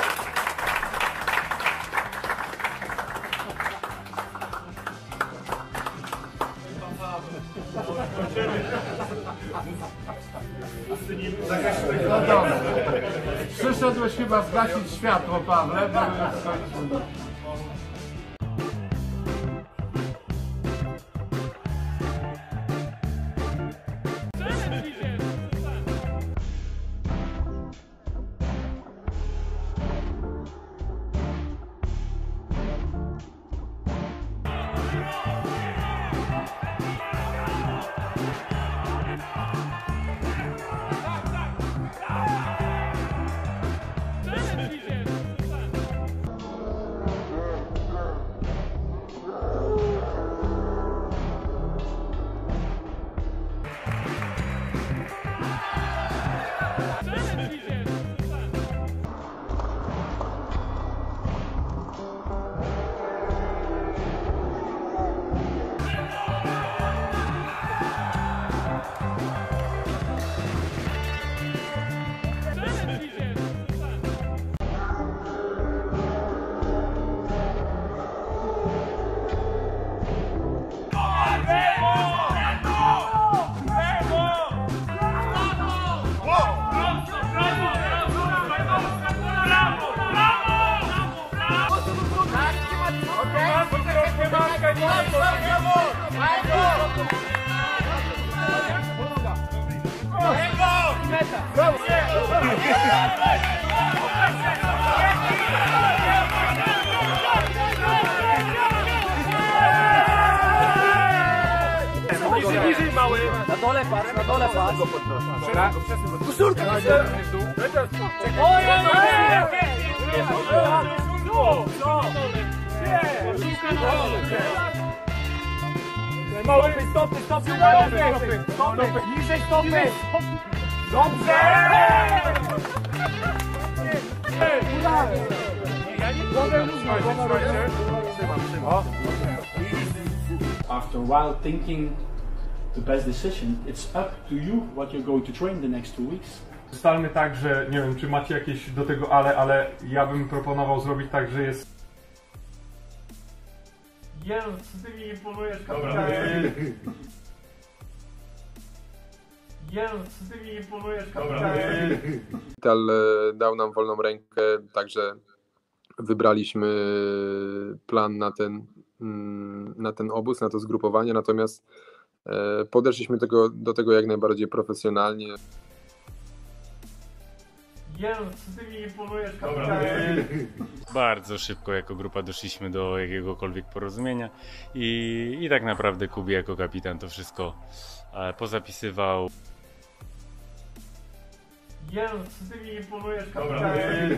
No dobra. Przyszedłeś chyba zgasić światło, Pawle, bo już skończył. Bliżej mały! Na dole patrz, na dole patrz! Koszulka! Oj, Mały, stopy, stopy, stopy, stopy, niżej stopy! Dobrze! After a while thinking the best decision, it's up to you what you're going to train the next two weeks. Ustalmy tak, że nie wiem, czy macie jakieś do tego ale, ale ja bym proponował zrobić tak, że jest... Jezus, ty mi imponujesz, kapitanie. Jezus, ty mi imponujesz, kapitanie. Vital dał nam wolną rękę, także wybraliśmy plan na ten, na ten obóz, na to zgrupowanie, natomiast podeszliśmy tego, do tego jak najbardziej profesjonalnie. Jezus, ty mi imponujesz, kapitanie. Bardzo szybko jako grupa doszliśmy do jakiegokolwiek porozumienia i, i tak naprawdę Kubi jako kapitan to wszystko pozapisywał. Jezus, ty mi imponujesz, kapitanie.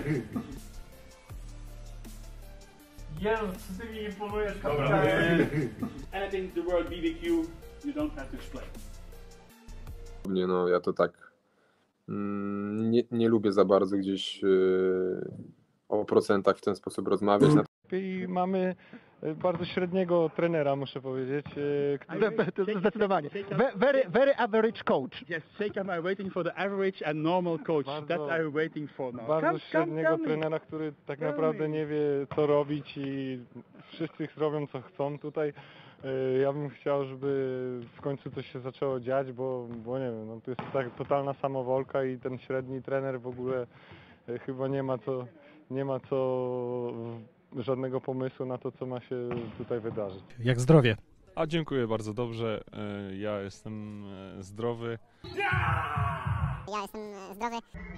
Jezus, ty mi imponujesz, kapitanie. Anything the word B B Q, you don't have to explain. Nie, no ja to tak mm, nie, nie lubię za bardzo gdzieś yy, o procentach w ten sposób rozmawiać. I mamy bardzo średniego trenera, muszę powiedzieć. Który... Zdecydowanie. Very, very average coach. Yes, shake am I waiting for the average and normal coach. Bardzo, That I'm waiting for now. Bardzo come, średniego come, trenera, który tak Tell naprawdę me. nie wie, co robić i wszyscy robią, co chcą tutaj. Ja bym chciał, żeby w końcu coś się zaczęło dziać, bo, bo nie wiem, no to jest tak totalna samowolka i ten średni trener w ogóle chyba nie ma co, nie ma co żadnego pomysłu na to, co ma się tutaj wydarzyć. Jak zdrowie? A dziękuję bardzo dobrze. Ja jestem zdrowy. Ja jestem zdrowy.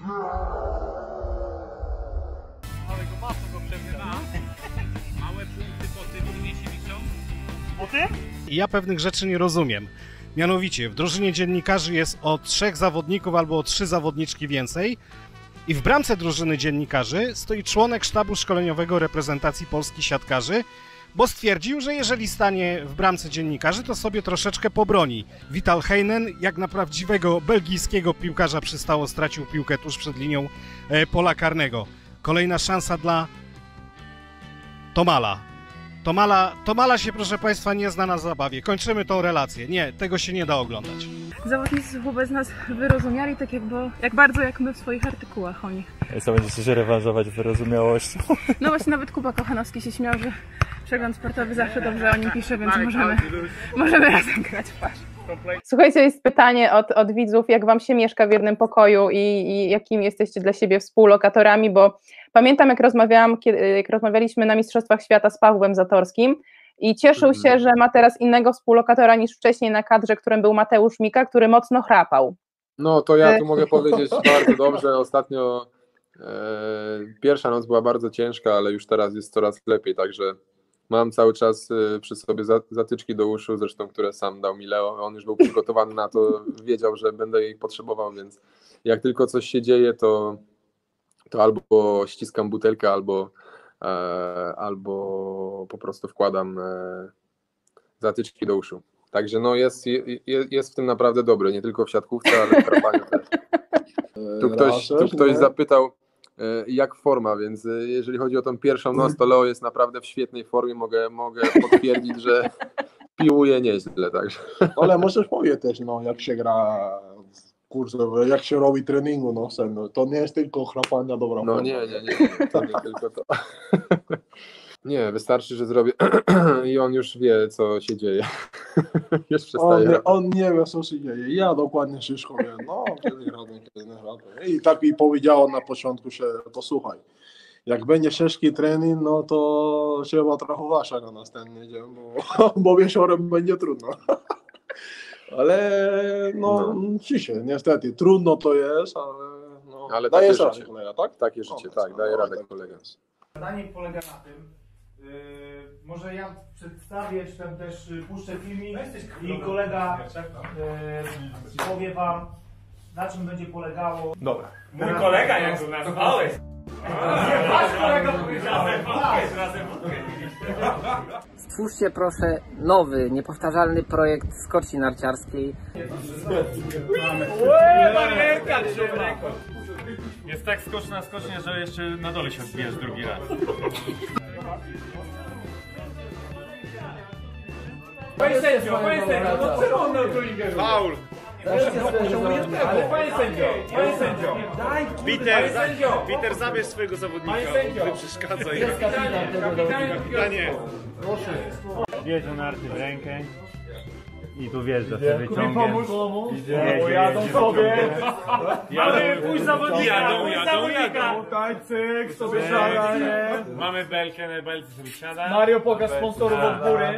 Małego masu go przegrywa. Małe punkty po tym nie się liczą. Po tym? I ja pewnych rzeczy nie rozumiem. Mianowicie, w drużynie dziennikarzy jest o trzech zawodników albo o trzy zawodniczki więcej i w bramce drużyny dziennikarzy stoi członek sztabu szkoleniowego reprezentacji Polski siatkarzy, bo stwierdził, że jeżeli stanie w bramce dziennikarzy, to sobie troszeczkę pobroni. Vital Heinen, jak na prawdziwego belgijskiego piłkarza przystało, stracił piłkę tuż przed linią pola karnego. Kolejna szansa dla Tomala. Tomala, Tomala się, proszę Państwa, nie zna na zabawie. Kończymy tą relację. Nie, tego się nie da oglądać. Zawodnicy wobec nas wyrozumiali tak jak, bo, jak bardzo jak my w swoich artykułach o nich. Co, będziecie się rewanżować wyrozumiałością? No właśnie nawet Kuba Kochanowski się śmiał, że przegląd sportowy zawsze dobrze o nim pisze, więc możemy, możemy razem grać w parze. Słuchajcie, jest pytanie od, od widzów, jak wam się mieszka w jednym pokoju i, i jakimi jesteście dla siebie współlokatorami, bo pamiętam, jak rozmawiałam, kiedy, jak rozmawialiśmy na Mistrzostwach Świata z Pawłem Zatorskim i cieszył się, że ma teraz innego współlokatora niż wcześniej na kadrze, którym był Mateusz Mika, który mocno chrapał. No to ja tu mogę powiedzieć bardzo dobrze. Ostatnio e, pierwsza noc była bardzo ciężka, ale już teraz jest coraz lepiej, także mam cały czas przy sobie zatyczki do uszu, zresztą które sam dał mi Leo. On już był przygotowany na to, wiedział, że będę ich potrzebował, więc jak tylko coś się dzieje, to, to albo ściskam butelkę, albo, e, albo po prostu wkładam e, zatyczki do uszu. Także no jest, jest, jest w tym naprawdę dobry, nie tylko w siatkówce, ale w trapaniu też. Tu ktoś, tu ktoś zapytał, jak forma, więc jeżeli chodzi o tą pierwszą noc, to Leo jest naprawdę w świetnej formie, mogę, mogę potwierdzić, że piłuje nieźle, także. Ale możesz powiedzieć też, no, jak się gra kursowe, jak się robi treningu, no, sen, no, to nie jest tylko chrapania dobra forma. No nie, nie, nie, to nie tylko to. Nie, wystarczy, że zrobię i on już wie, co się dzieje. Już przestaje. On nie, on nie wie, co się dzieje. Ja dokładnie wszystko wiem. No, kiedy robię, kiedy nie robię. I tak mi powiedział na początku, że to słuchaj, jak będzie ciężki trening, no to trzeba trochę uważać na następny dzień, bo, bo wieczorem będzie trudno. Ale no, no. Ciszę, niestety, trudno to jest, ale, no, ale daje takie radę życie. kolega, tak? Takie życie, tak, daje radę kolega. Zadanie polega na tym, yy, może ja przedstawię, czy tam też puszczę filmik i kolega yy, powie wam, na czym będzie polegało. Dobra. Mój kolega, jak go nazwałeś. Nie, wasz kolega powiedziałem. Stwórzcie proszę nowy, niepowtarzalny projekt skoczni narciarskiej. Jest tak skoczna skocznia, że jeszcze na dole się odbijasz drugi raz. Panie sędzio, panie sędzio, no czemu on na to ingeruje? Faul! Ale panie sędzio, panie sędzio, daj kurde, Peter, panie sędzio! Peter, zabierz swojego zawodnika, Panie sędzio! nie przeszkadzaj. Kapitanie, kapitanie, Kapitanie! proszę. Bierze narty w rękę i tu wjeżdża sobie wyciągiem. Pomóż, pomóż. Bo jadą sobie. Mamy pójść zawodnika, jadą, jadą, jadą. Tutaj cyk, sobie siada, nie? Mamy belkę, na belce sobie siada. Mario, pokaż sponsorów od góry.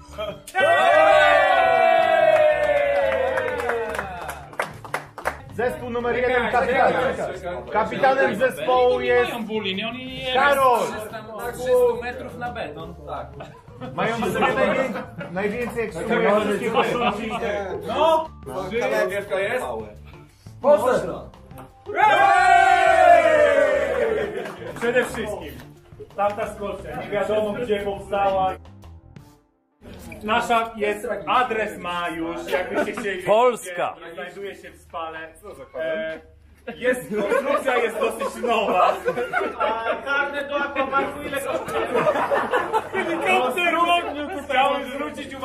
Zespół numer jeden, kapitan. Kapitanem zespołu jest Karol. Na trzysta metrów na beton. Tak. Mają w sobie najwięcej, najwięcej eksplorujących koszulki. No! Wielka jest? Poszedł! Przede wszystkim tamta skocznia, nie wiadomo gdzie powstała. Nasza jest, adres ma już, jakbyście chcieli. Polska! Gdzie, znajduje się w Spale. E, jest, konstrukcja jest dosyć nowa. A karne do akwaparku ile kosztuje? Helikopter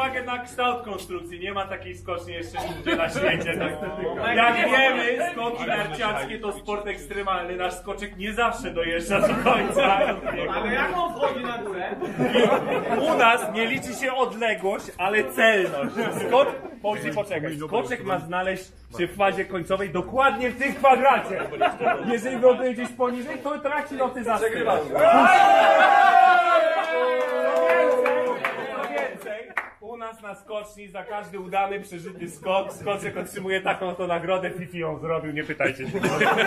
uwagę na kształt konstrukcji. Nie ma takiej skoczni jeszcze nigdzie na świecie. Tak. Jak wiemy, skoki narciarskie to sport ekstremalny. Nasz skoczek nie zawsze dojeżdża do końca. Ale jak on wchodzi na górę? U nas nie liczy się odległość, ale celność. Skocz... Poczekaj, poczekaj. Skoczek ma znaleźć się w fazie końcowej dokładnie w tym kwadracie. Jeżeli wyląduje gdzieś poniżej, to traci loty za skrywa. Co więcej, u nas na skoczni za każdy udany, przeżyty skok, skoczek otrzymuje taką to nagrodę. Fifi ją zrobił, nie pytajcie się.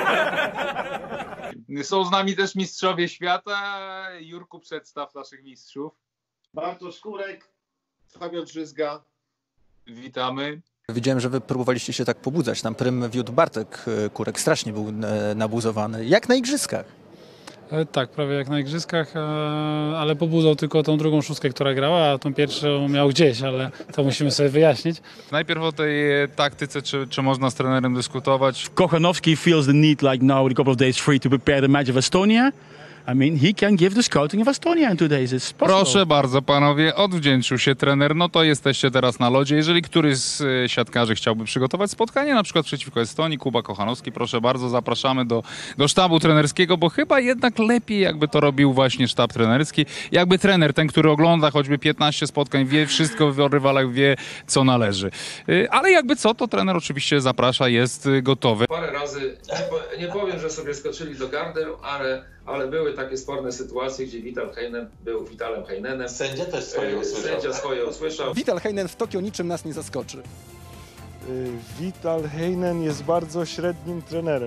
Są z nami też mistrzowie świata. Jurku, przedstaw naszych mistrzów. Bartosz Kurek, Fabian Drzyzga. Witamy. Widziałem, że wy próbowaliście się tak pobudzać. Tam prym wiódł Bartek Kurek, strasznie był nabuzowany. Jak na igrzyskach? Tak, prawie jak na igrzyskach, ale pobudzał tylko tą drugą szóstkę, która grała, a tą pierwszą miał gdzieś, ale to musimy sobie wyjaśnić. Najpierw o tej taktyce, czy, czy można z trenerem dyskutować. Kochanowski feels the need like now with a couple of days free to prepare the match of Estonia. I mean, he can give the scouting of Estonia in two days. It's possible. Proszę bardzo, panowie, odwdzięczył się trener, no to jesteście teraz na lodzie. Jeżeli któryś z siatkarzy chciałby przygotować spotkanie, na przykład przeciwko Estonii, Kuba Kochanowski, proszę bardzo, zapraszamy do, do sztabu trenerskiego, bo chyba jednak lepiej jakby to robił właśnie sztab trenerski. Jakby trener, ten, który ogląda choćby piętnaście spotkań, wie wszystko o rywalach, wie co należy. Ale jakby co, to trener oczywiście zaprasza, jest gotowy. Parę razy, nie, po, nie powiem, że sobie skoczyli do garderu, ale, ale były takie sporne sytuacje, gdzie Vital Heinen był Vitalem Heinenem. Sędzia też swoje usłyszał. Sędzia swoje usłyszał. Vital Heinen w Tokio niczym nas nie zaskoczy. Vital Heinen jest bardzo średnim trenerem.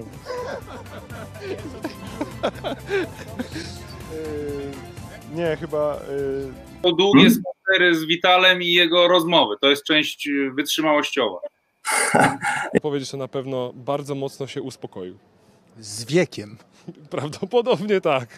Nie, chyba... To długie spacery z Vitalem i jego rozmowy, to jest część wytrzymałościowa. Powiedzieć, że na pewno bardzo mocno się uspokoił. Z wiekiem. Prawdopodobnie tak.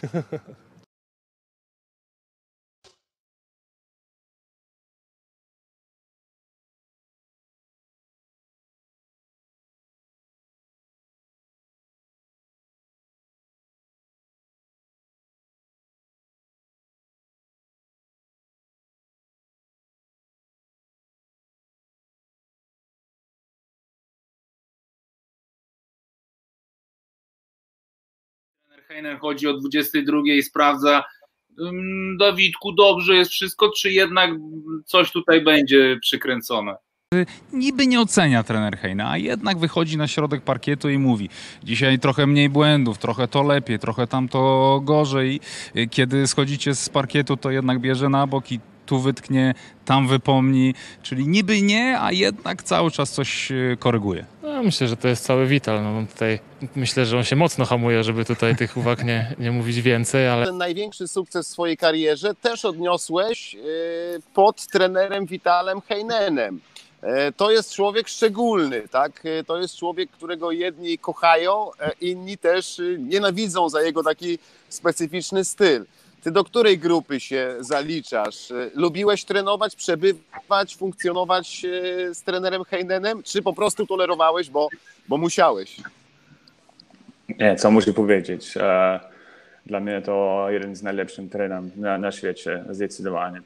Heinen chodzi o dwudziestej drugiej i sprawdza, Dawidku, dobrze jest wszystko, czy jednak coś tutaj będzie przykręcone? Niby nie ocenia trener Heina, a jednak wychodzi na środek parkietu i mówi: dzisiaj trochę mniej błędów, trochę to lepiej, trochę tamto gorzej. Kiedy schodzicie z parkietu, to jednak bierze na bok i tu wytknie, tam wypomni. Czyli niby nie, a jednak cały czas coś koryguje. No, myślę, że to jest cały Vital. No, tutaj myślę, że on się mocno hamuje, żeby tutaj tych uwag nie, nie mówić więcej, ale... Ten największy sukces w swojej karierze też odniosłeś pod trenerem Vitalem Heinenem. To jest człowiek szczególny, tak? To jest człowiek, którego jedni kochają, inni też nienawidzą za jego taki specyficzny styl. Ty do której grupy się zaliczasz? Lubiłeś trenować, przebywać, funkcjonować z trenerem Heinenem, czy po prostu tolerowałeś, bo, bo musiałeś? Nie, co muszę powiedzieć. Dla mnie to jeden z najlepszych trenerów na, na świecie, zdecydowanie.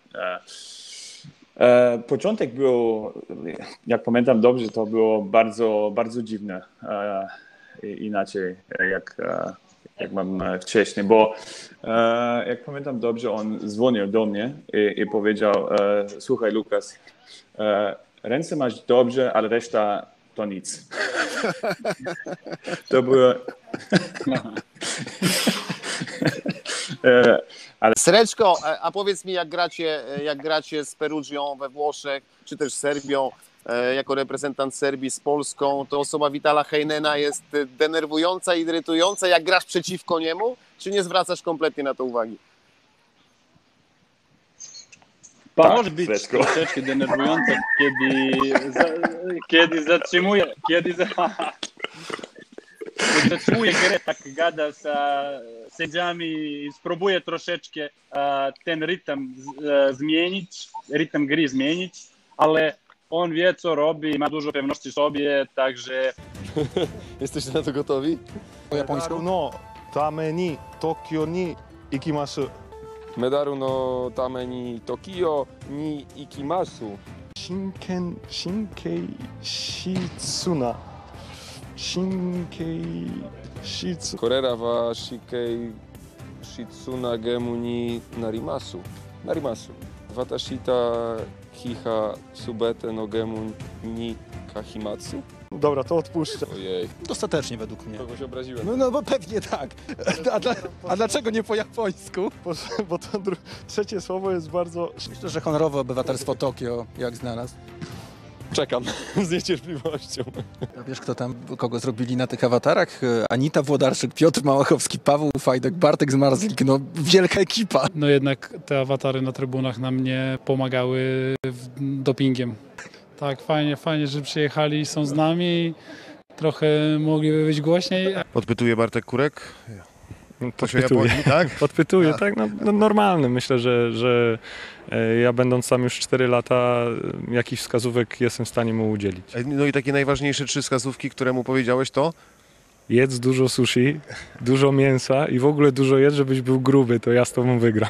Początek był, jak pamiętam dobrze, to było bardzo, bardzo dziwne. Inaczej, jak... jak mam wcześniej, bo e, jak pamiętam dobrze, on dzwonił do mnie i, i powiedział: e, słuchaj Lukas, e, ręce masz dobrze, ale reszta to nic. To było... e, ale... Sreczko, a powiedz mi, jak gracie, jak gracie z Perugią we Włoszech, czy też Serbią, jako reprezentant Serbii z Polską, to osoba Vitala Heinena jest denerwująca, irytująca, jak grasz przeciwko niemu, czy nie zwracasz kompletnie na to uwagi? Tak, może być troszeczkę denerwująca, kiedy, za, kiedy zatrzymuje, kiedy za, zatrzymuje grę, tak gada z sędziami i spróbuje troszeczkę ten rytm zmienić, rytm gry zmienić, ale on wie, co robi, ma dużo pewności sobie, także... Jesteście na to gotowi? Po japońsku? No, tame ni Tokio ni ikimasu. Medaru no tame ni Tokio ni ikimasu. Shinken, Shinkei Shitsuna. Shinkei Shitsuna. Korera wa Shikei Shitsuna gemu ni narimasu. Narimasu. Watashita kiha subete no gemu ni kahimatsu. Dobra, to odpuszczę. Ojej. Dostatecznie według mnie. Kogoś obraziłem. No, no bo pewnie tak. A, dla, a dlaczego nie po japońsku? Bo, bo to dru- trzecie słowo jest bardzo... Myślę, że honorowe obywatelstwo Tokio, jak znalazł. Czekam z niecierpliwością. A wiesz, kto tam, kogo zrobili na tych awatarach? Anita Włodarczyk, Piotr Małachowski, Paweł Fajdek, Bartek Zmarzlik, no wielka ekipa. No jednak te awatary na trybunach nam nie pomagały w- dopingiem. Tak, fajnie, fajnie, że przyjechali, są z nami. Trochę mogliby być głośniej. Podpytuje Bartek Kurek. To się Podpytuję. Japonii, tak? Podpytuję, tak, no, no normalny. Myślę, że, że e, ja będąc tam już cztery lata, e, jakichś wskazówek jestem w stanie mu udzielić. No i takie najważniejsze trzy wskazówki, które mu powiedziałeś, to? Jedz dużo sushi, dużo mięsa i w ogóle dużo jedz, żebyś był gruby, to ja z tobą wygram.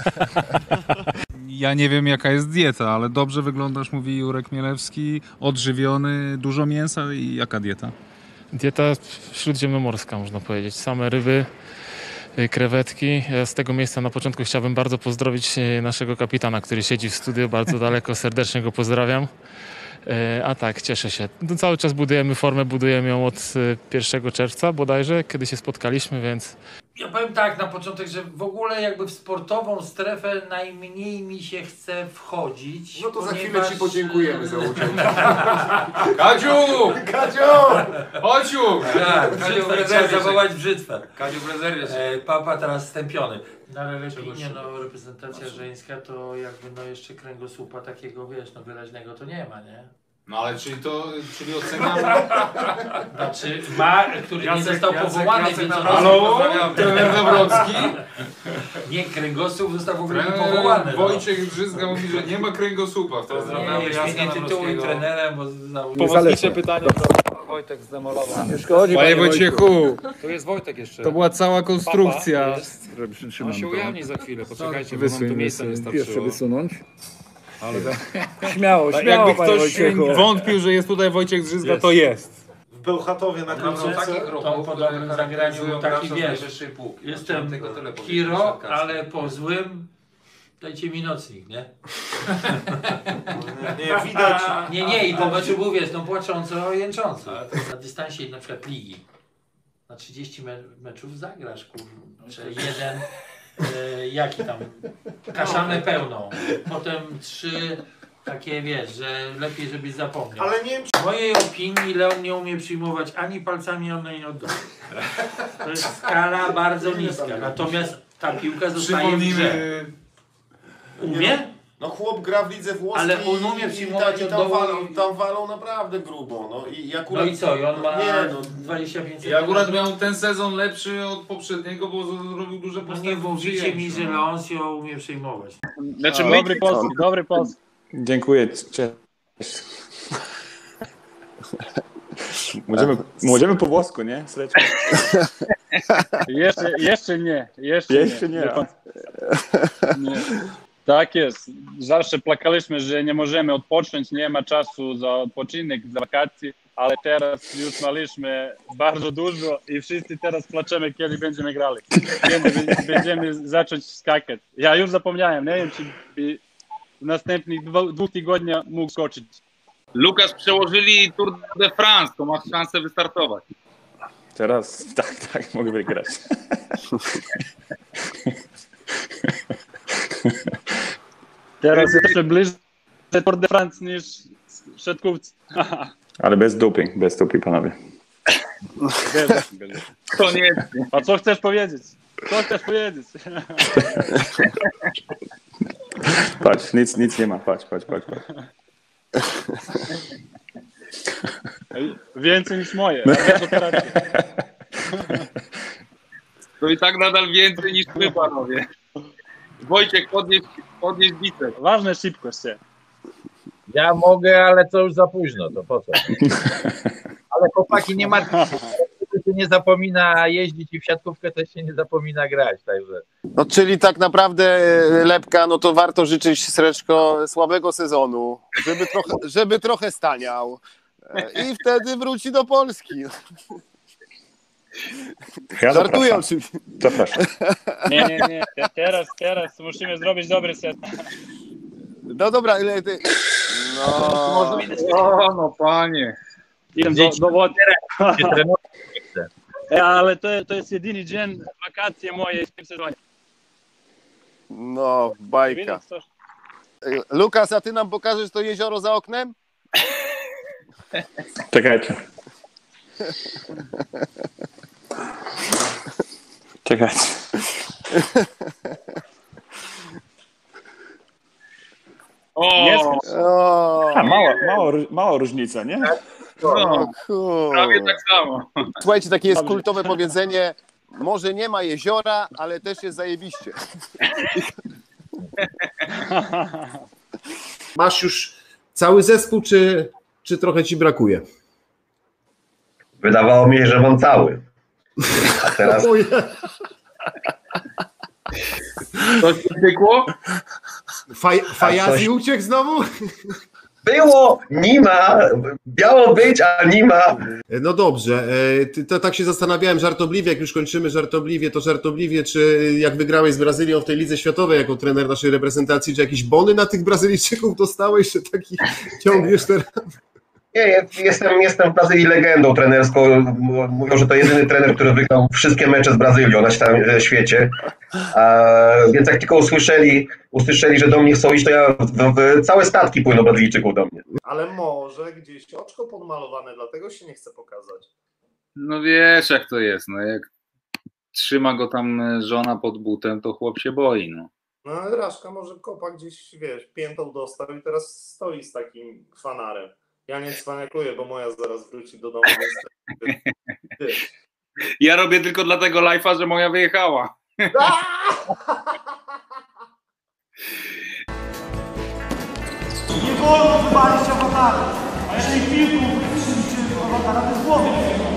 Ja nie wiem jaka jest dieta, ale dobrze wyglądasz, mówi Jurek Mielewski, odżywiony, dużo mięsa i jaka dieta? Dieta śródziemnomorska, można powiedzieć. Same ryby, y, krewetki. Ja z tego miejsca na początku chciałbym bardzo pozdrowić y, naszego kapitana, który siedzi w studiu bardzo daleko. Serdecznie go pozdrawiam. Y, A tak, cieszę się. No, cały czas budujemy formę, budujemy ją od y, pierwszego czerwca bodajże, kiedy się spotkaliśmy, więc... Ja powiem tak na początek, że w ogóle jakby w sportową strefę najmniej mi się chce wchodzić. No to za ponieważ... chwilę ci podziękujemy za udział. Kadziu! Kadziu! Chodźu! Tak, Kadziu brzytwę, w trzeba rezerwie. zawołać brzytwę. Kadziu w rezerwie. E, papa teraz stępiony. No ale lepiej Czegoś nie, się- no reprezentacja żeńska to jakby no jeszcze kręgosłupa takiego, wiesz, no wyraźnego to nie ma, nie? No ale czyli to, czyli oceniamy... Znaczy ma, który nie Jacek- został Jacek- powołany, Jacek więc on... Nawrocki, Halo? Trener Nawrocki? Nie, kręgosłup został w ogóle Trener powołany. no. Wojciech Drzyzga mówi, że nie ma kręgosłupa wtedy. Nie, już mnie nie tytułuj trenerem, bo za... Pomocnicze pytanie. Wojtek zdemolował. Nie szkodzi, panie Wojciechu. Tu jest Wojtek jeszcze. To była cała konstrukcja. Papa jest. On się ujawni za chwilę, poczekajcie, bo Wysuń, nam tu miejsca nie wysuń. starczyło. Pierwsze wysunąć. Ale... Śmiało, Tak, śmiało, jakby panie ktoś Wojciechu. Wątpił, że jest tutaj Wojciech Drzyzga, Jest. to jest. W Bełchatowie na końcówce, to po dobrym zagraniu był taki, wiesz, jestem hero, ale po złym dajcie mi nocnik, nie? Nie, widać. Nie, nie, i po meczu był, wiesz, no płacząco, jęcząco. Na dystansie na przykład ligi. Na trzydzieści me meczów zagrasz, kurczę, jeden, e, jaki tam, kaszanę pełną, potem trzy takie, wiesz, że lepiej żebyś zapomniał. Ale nie wiem, W mojej opinii Leon nie umie przyjmować ani palcami, ani nie oddaje. To jest skala bardzo niska, natomiast ta piłka zostaje w grze. Umie? No chłop gra w lidze włoskiej Ale on umie i, przyjmować i, od tam, dołu walą, tam walą naprawdę grubo. No i No akurat... i co? I on ma Nie, no, dwadzieścia pięć I akurat miał ten sezon lepszy od poprzedniego, bo zrobił duże No postępy. nie włóżycie przyjęciu, mi, że no. Leoncio umie przejmować. Znaczy, dobry polski, dobry polski. Dziękuję. Cześć. Możemy, możemy po włosku, nie? Sledźmy. Jeszcze, jeszcze nie. Jeszcze, Jeszcze nie. nie. nie. Tak jest. Zawsze płakaliśmy, że nie możemy odpocząć, nie ma czasu za odpoczynek, za wakacje, ale teraz już mieliśmy bardzo dużo i wszyscy teraz płaczemy, kiedy będziemy grali. Kiedy będziemy zacząć skakać. Ja już zapomniałem, nie wiem, czy by w następnych dwóch, dwóch tygodniach mógł skoczyć. Lukas przełożyli Tour de France, to masz szansę wystartować. Teraz tak, tak, mogę wygrać. Teraz jeszcze bliżej Tour de France niż siatkówcy. Ale bez doping, bez doping, panowie. Koniecznie. A co chcesz powiedzieć? Co chcesz powiedzieć? Patrz, nic, nic nie ma, patrz, patrz, patrz. patrz. Więcej niż moje. A operacje. To i tak nadal więcej niż my, panowie. Wojciech, podnieś, podnieś biceps. Ważne szybkość. Ja mogę, ale to już za późno, to po co? Ale chłopaki, nie martwcie się. się nie zapomina jeździć i w siatkówkę też się nie zapomina grać, także. No czyli tak naprawdę Lepka, no to warto życzyć Sreczko słabego sezonu, żeby trochę, żeby trochę staniał i wtedy wróci do Polski. Ja Żartuję zapraszam. oczywiście. Zapraszam. Nie, nie, nie. Te- Teraz, teraz musimy zrobić dobry set. No dobra, ale ty... No, O, no panie. Idę do, do wody. E, ale to, to jest jedyny dzień wakacje moje w tym sezonie. no bajka. Widzisz to? Lukas, a ty nam pokażesz to jezioro za oknem? Czekajcie. Czekajcie. O, O, A, mała, mała, ró- mała różnica, nie? no, kur... prawie tak samo. Słuchajcie, takie jest kultowe powiedzenie, może nie ma jeziora, ale też jest zajebiście. Masz już cały zespół, czy, czy trochę ci brakuje? Wydawało mi się, że mam cały. A teraz... Coś pykło? Faj, Fajazi uciekł znowu? Było, nie ma, miało być, a nie ma. No dobrze, e, ty- to tak się zastanawiałem żartobliwie, jak już kończymy żartobliwie, to żartobliwie, czy jak wygrałeś z Brazylią w tej Lidze Światowej jako trener naszej reprezentacji, czy jakieś bony na tych Brazylijczyków dostałeś, że taki ciągniesz teraz? Nie, jestem, jestem w Brazylii legendą trenerską. Mówią, że to jedyny trener, który wygrał wszystkie mecze z Brazylią na całym świecie. A, więc jak tylko usłyszeli, usłyszeli, że do mnie chcą iść, to ja w, w, całe statki płyną Brazylijczyków do mnie. Ale może gdzieś oczko podmalowane, dlatego się nie chce pokazać. No wiesz jak to jest, no jak trzyma go tam żona pod butem, to chłop się boi, no. No ale Raszka może kopa gdzieś, wiesz, piętą dostał i teraz stoi z takim fanarem. Ja nie cwaniakuję, bo moja zaraz wróci do domu, więc wiesz. Ja robię tylko dlatego live'a, że moja wyjechała. Nie wolno wywalić awatara, a jeżeli piłką wykrzyczcie awatara, to jest głowy.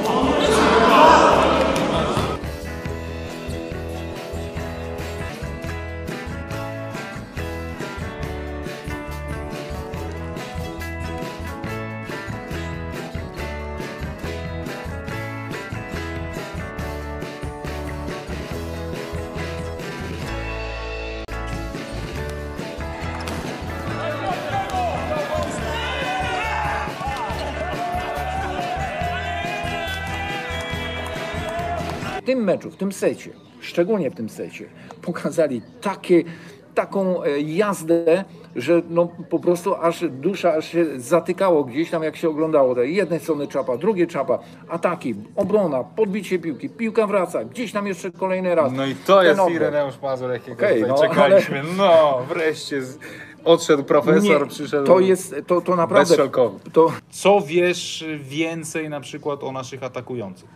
W tym meczu, w tym secie, szczególnie w tym secie, pokazali takie, taką e, jazdę, że no po prostu aż dusza aż się zatykało gdzieś tam, jak się oglądało. Z jednej strony czapa, drugiej czapa, ataki, obrona, podbicie piłki, piłka wraca, gdzieś tam jeszcze kolejny raz. No i to jest Ten Ireneusz Mazur, jakiego Okej, tutaj no, czekaliśmy. No, wreszcie z... odszedł profesor, Nie, przyszedł to jest, to, to naprawdę, bezszelkowy. to, Co wiesz więcej na przykład o naszych atakujących?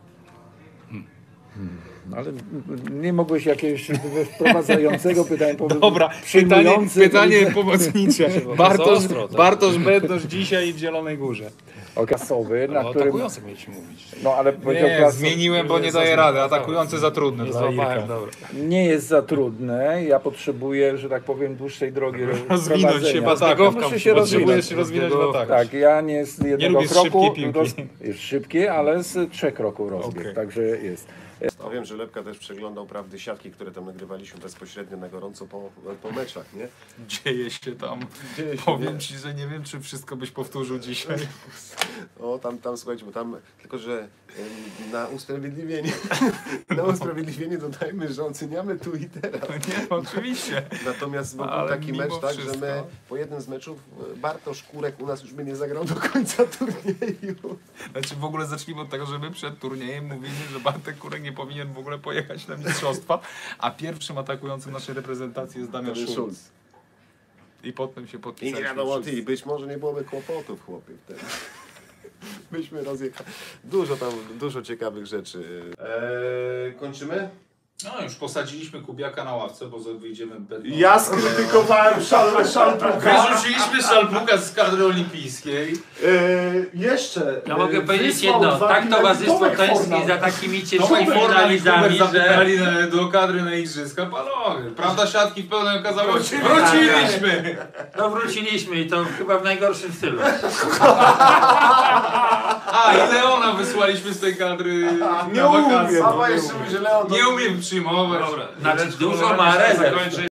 ale nie mogłeś jakiegoś wprowadzającego pytania, Dobra, pytanie, przyjmującego. pytanie pomocnicze. Bartosz, ostro, tak. Bartosz Bednosz dzisiaj w Zielonej Górze. Okasowy, na Ale o którym... atakujących mieliśmy mówić. No ale powiedział Nie, klas- zmieniłem, bo nie daję rady. Atakujący za trudne. dla Irka. Nie jest za trudne. Ja potrzebuję, że tak powiem, dłuższej drogi Rozwinąć prowadzenia. się w atakach. Muszę się Potrzebujesz rozwinąć. się rozwinąć w atakach. Tak, ja nie z jednego lubisz kroku. szybkiej piłki. Jest szybkie, ale z trzech kroków rozbieg. Okej. Także jest. No wiem, że Lepka też przeglądał prawdy siatki, które tam nagrywaliśmy bezpośrednio na gorąco po, po meczach, nie? Dzieje się tam. Dzieje się, Powiem nie? ci, że nie wiem, czy wszystko byś powtórzył dzisiaj. O, tam, tam słuchajcie, bo tam tylko, że em, na usprawiedliwienie na usprawiedliwienie dodajmy, że oceniamy tu i teraz. Nie, oczywiście. Natomiast był Ale taki mimo mecz, tak, wszystko. że my po jednym z meczów Bartosz Kurek u nas już by nie zagrał do końca turnieju. Znaczy w ogóle zacznijmy od tego, że my przed turniejem mówili, że Bartek Kurek nie powinien w ogóle pojechać na mistrzostwa, a pierwszym atakującym naszej reprezentacji jest Damian Damian Schulz. Schulz. I potem się I podpisaliśmy nie wiadomo, wszyscy. ty, być może nie byłoby kłopotów, chłopie, wtedy. Myśmy rozjechali. Dużo tam, dużo ciekawych rzeczy. Eee, kończymy? No już posadziliśmy Kubiaka na ławce, bo wyjdziemy bez... Ja skrytykowałem szal, Szalpuka. Wyrzuciliśmy Szalpuka z kadry olimpijskiej. Yy, jeszcze. Ja mogę yy, powiedzieć wysłał jedno, dwa tak bilety towarzystwo Tomek tęskni Fornal. za takimi ciężkimi Tomek Fornal i finalizami, Hubert że... zapytali na- do kadry na igrzyska. Panowie, prawda siatki w pełnej okazałości. Wrócili. Wróciliśmy! No wróciliśmy i to chyba w najgorszym stylu. A, i Leona wysłaliśmy z tej kadry Nie na umiem, wakacje. Papa jeszcze mówi, że Leon to- Nie umiem przyjmować. Znaczy dużo ma rezerw.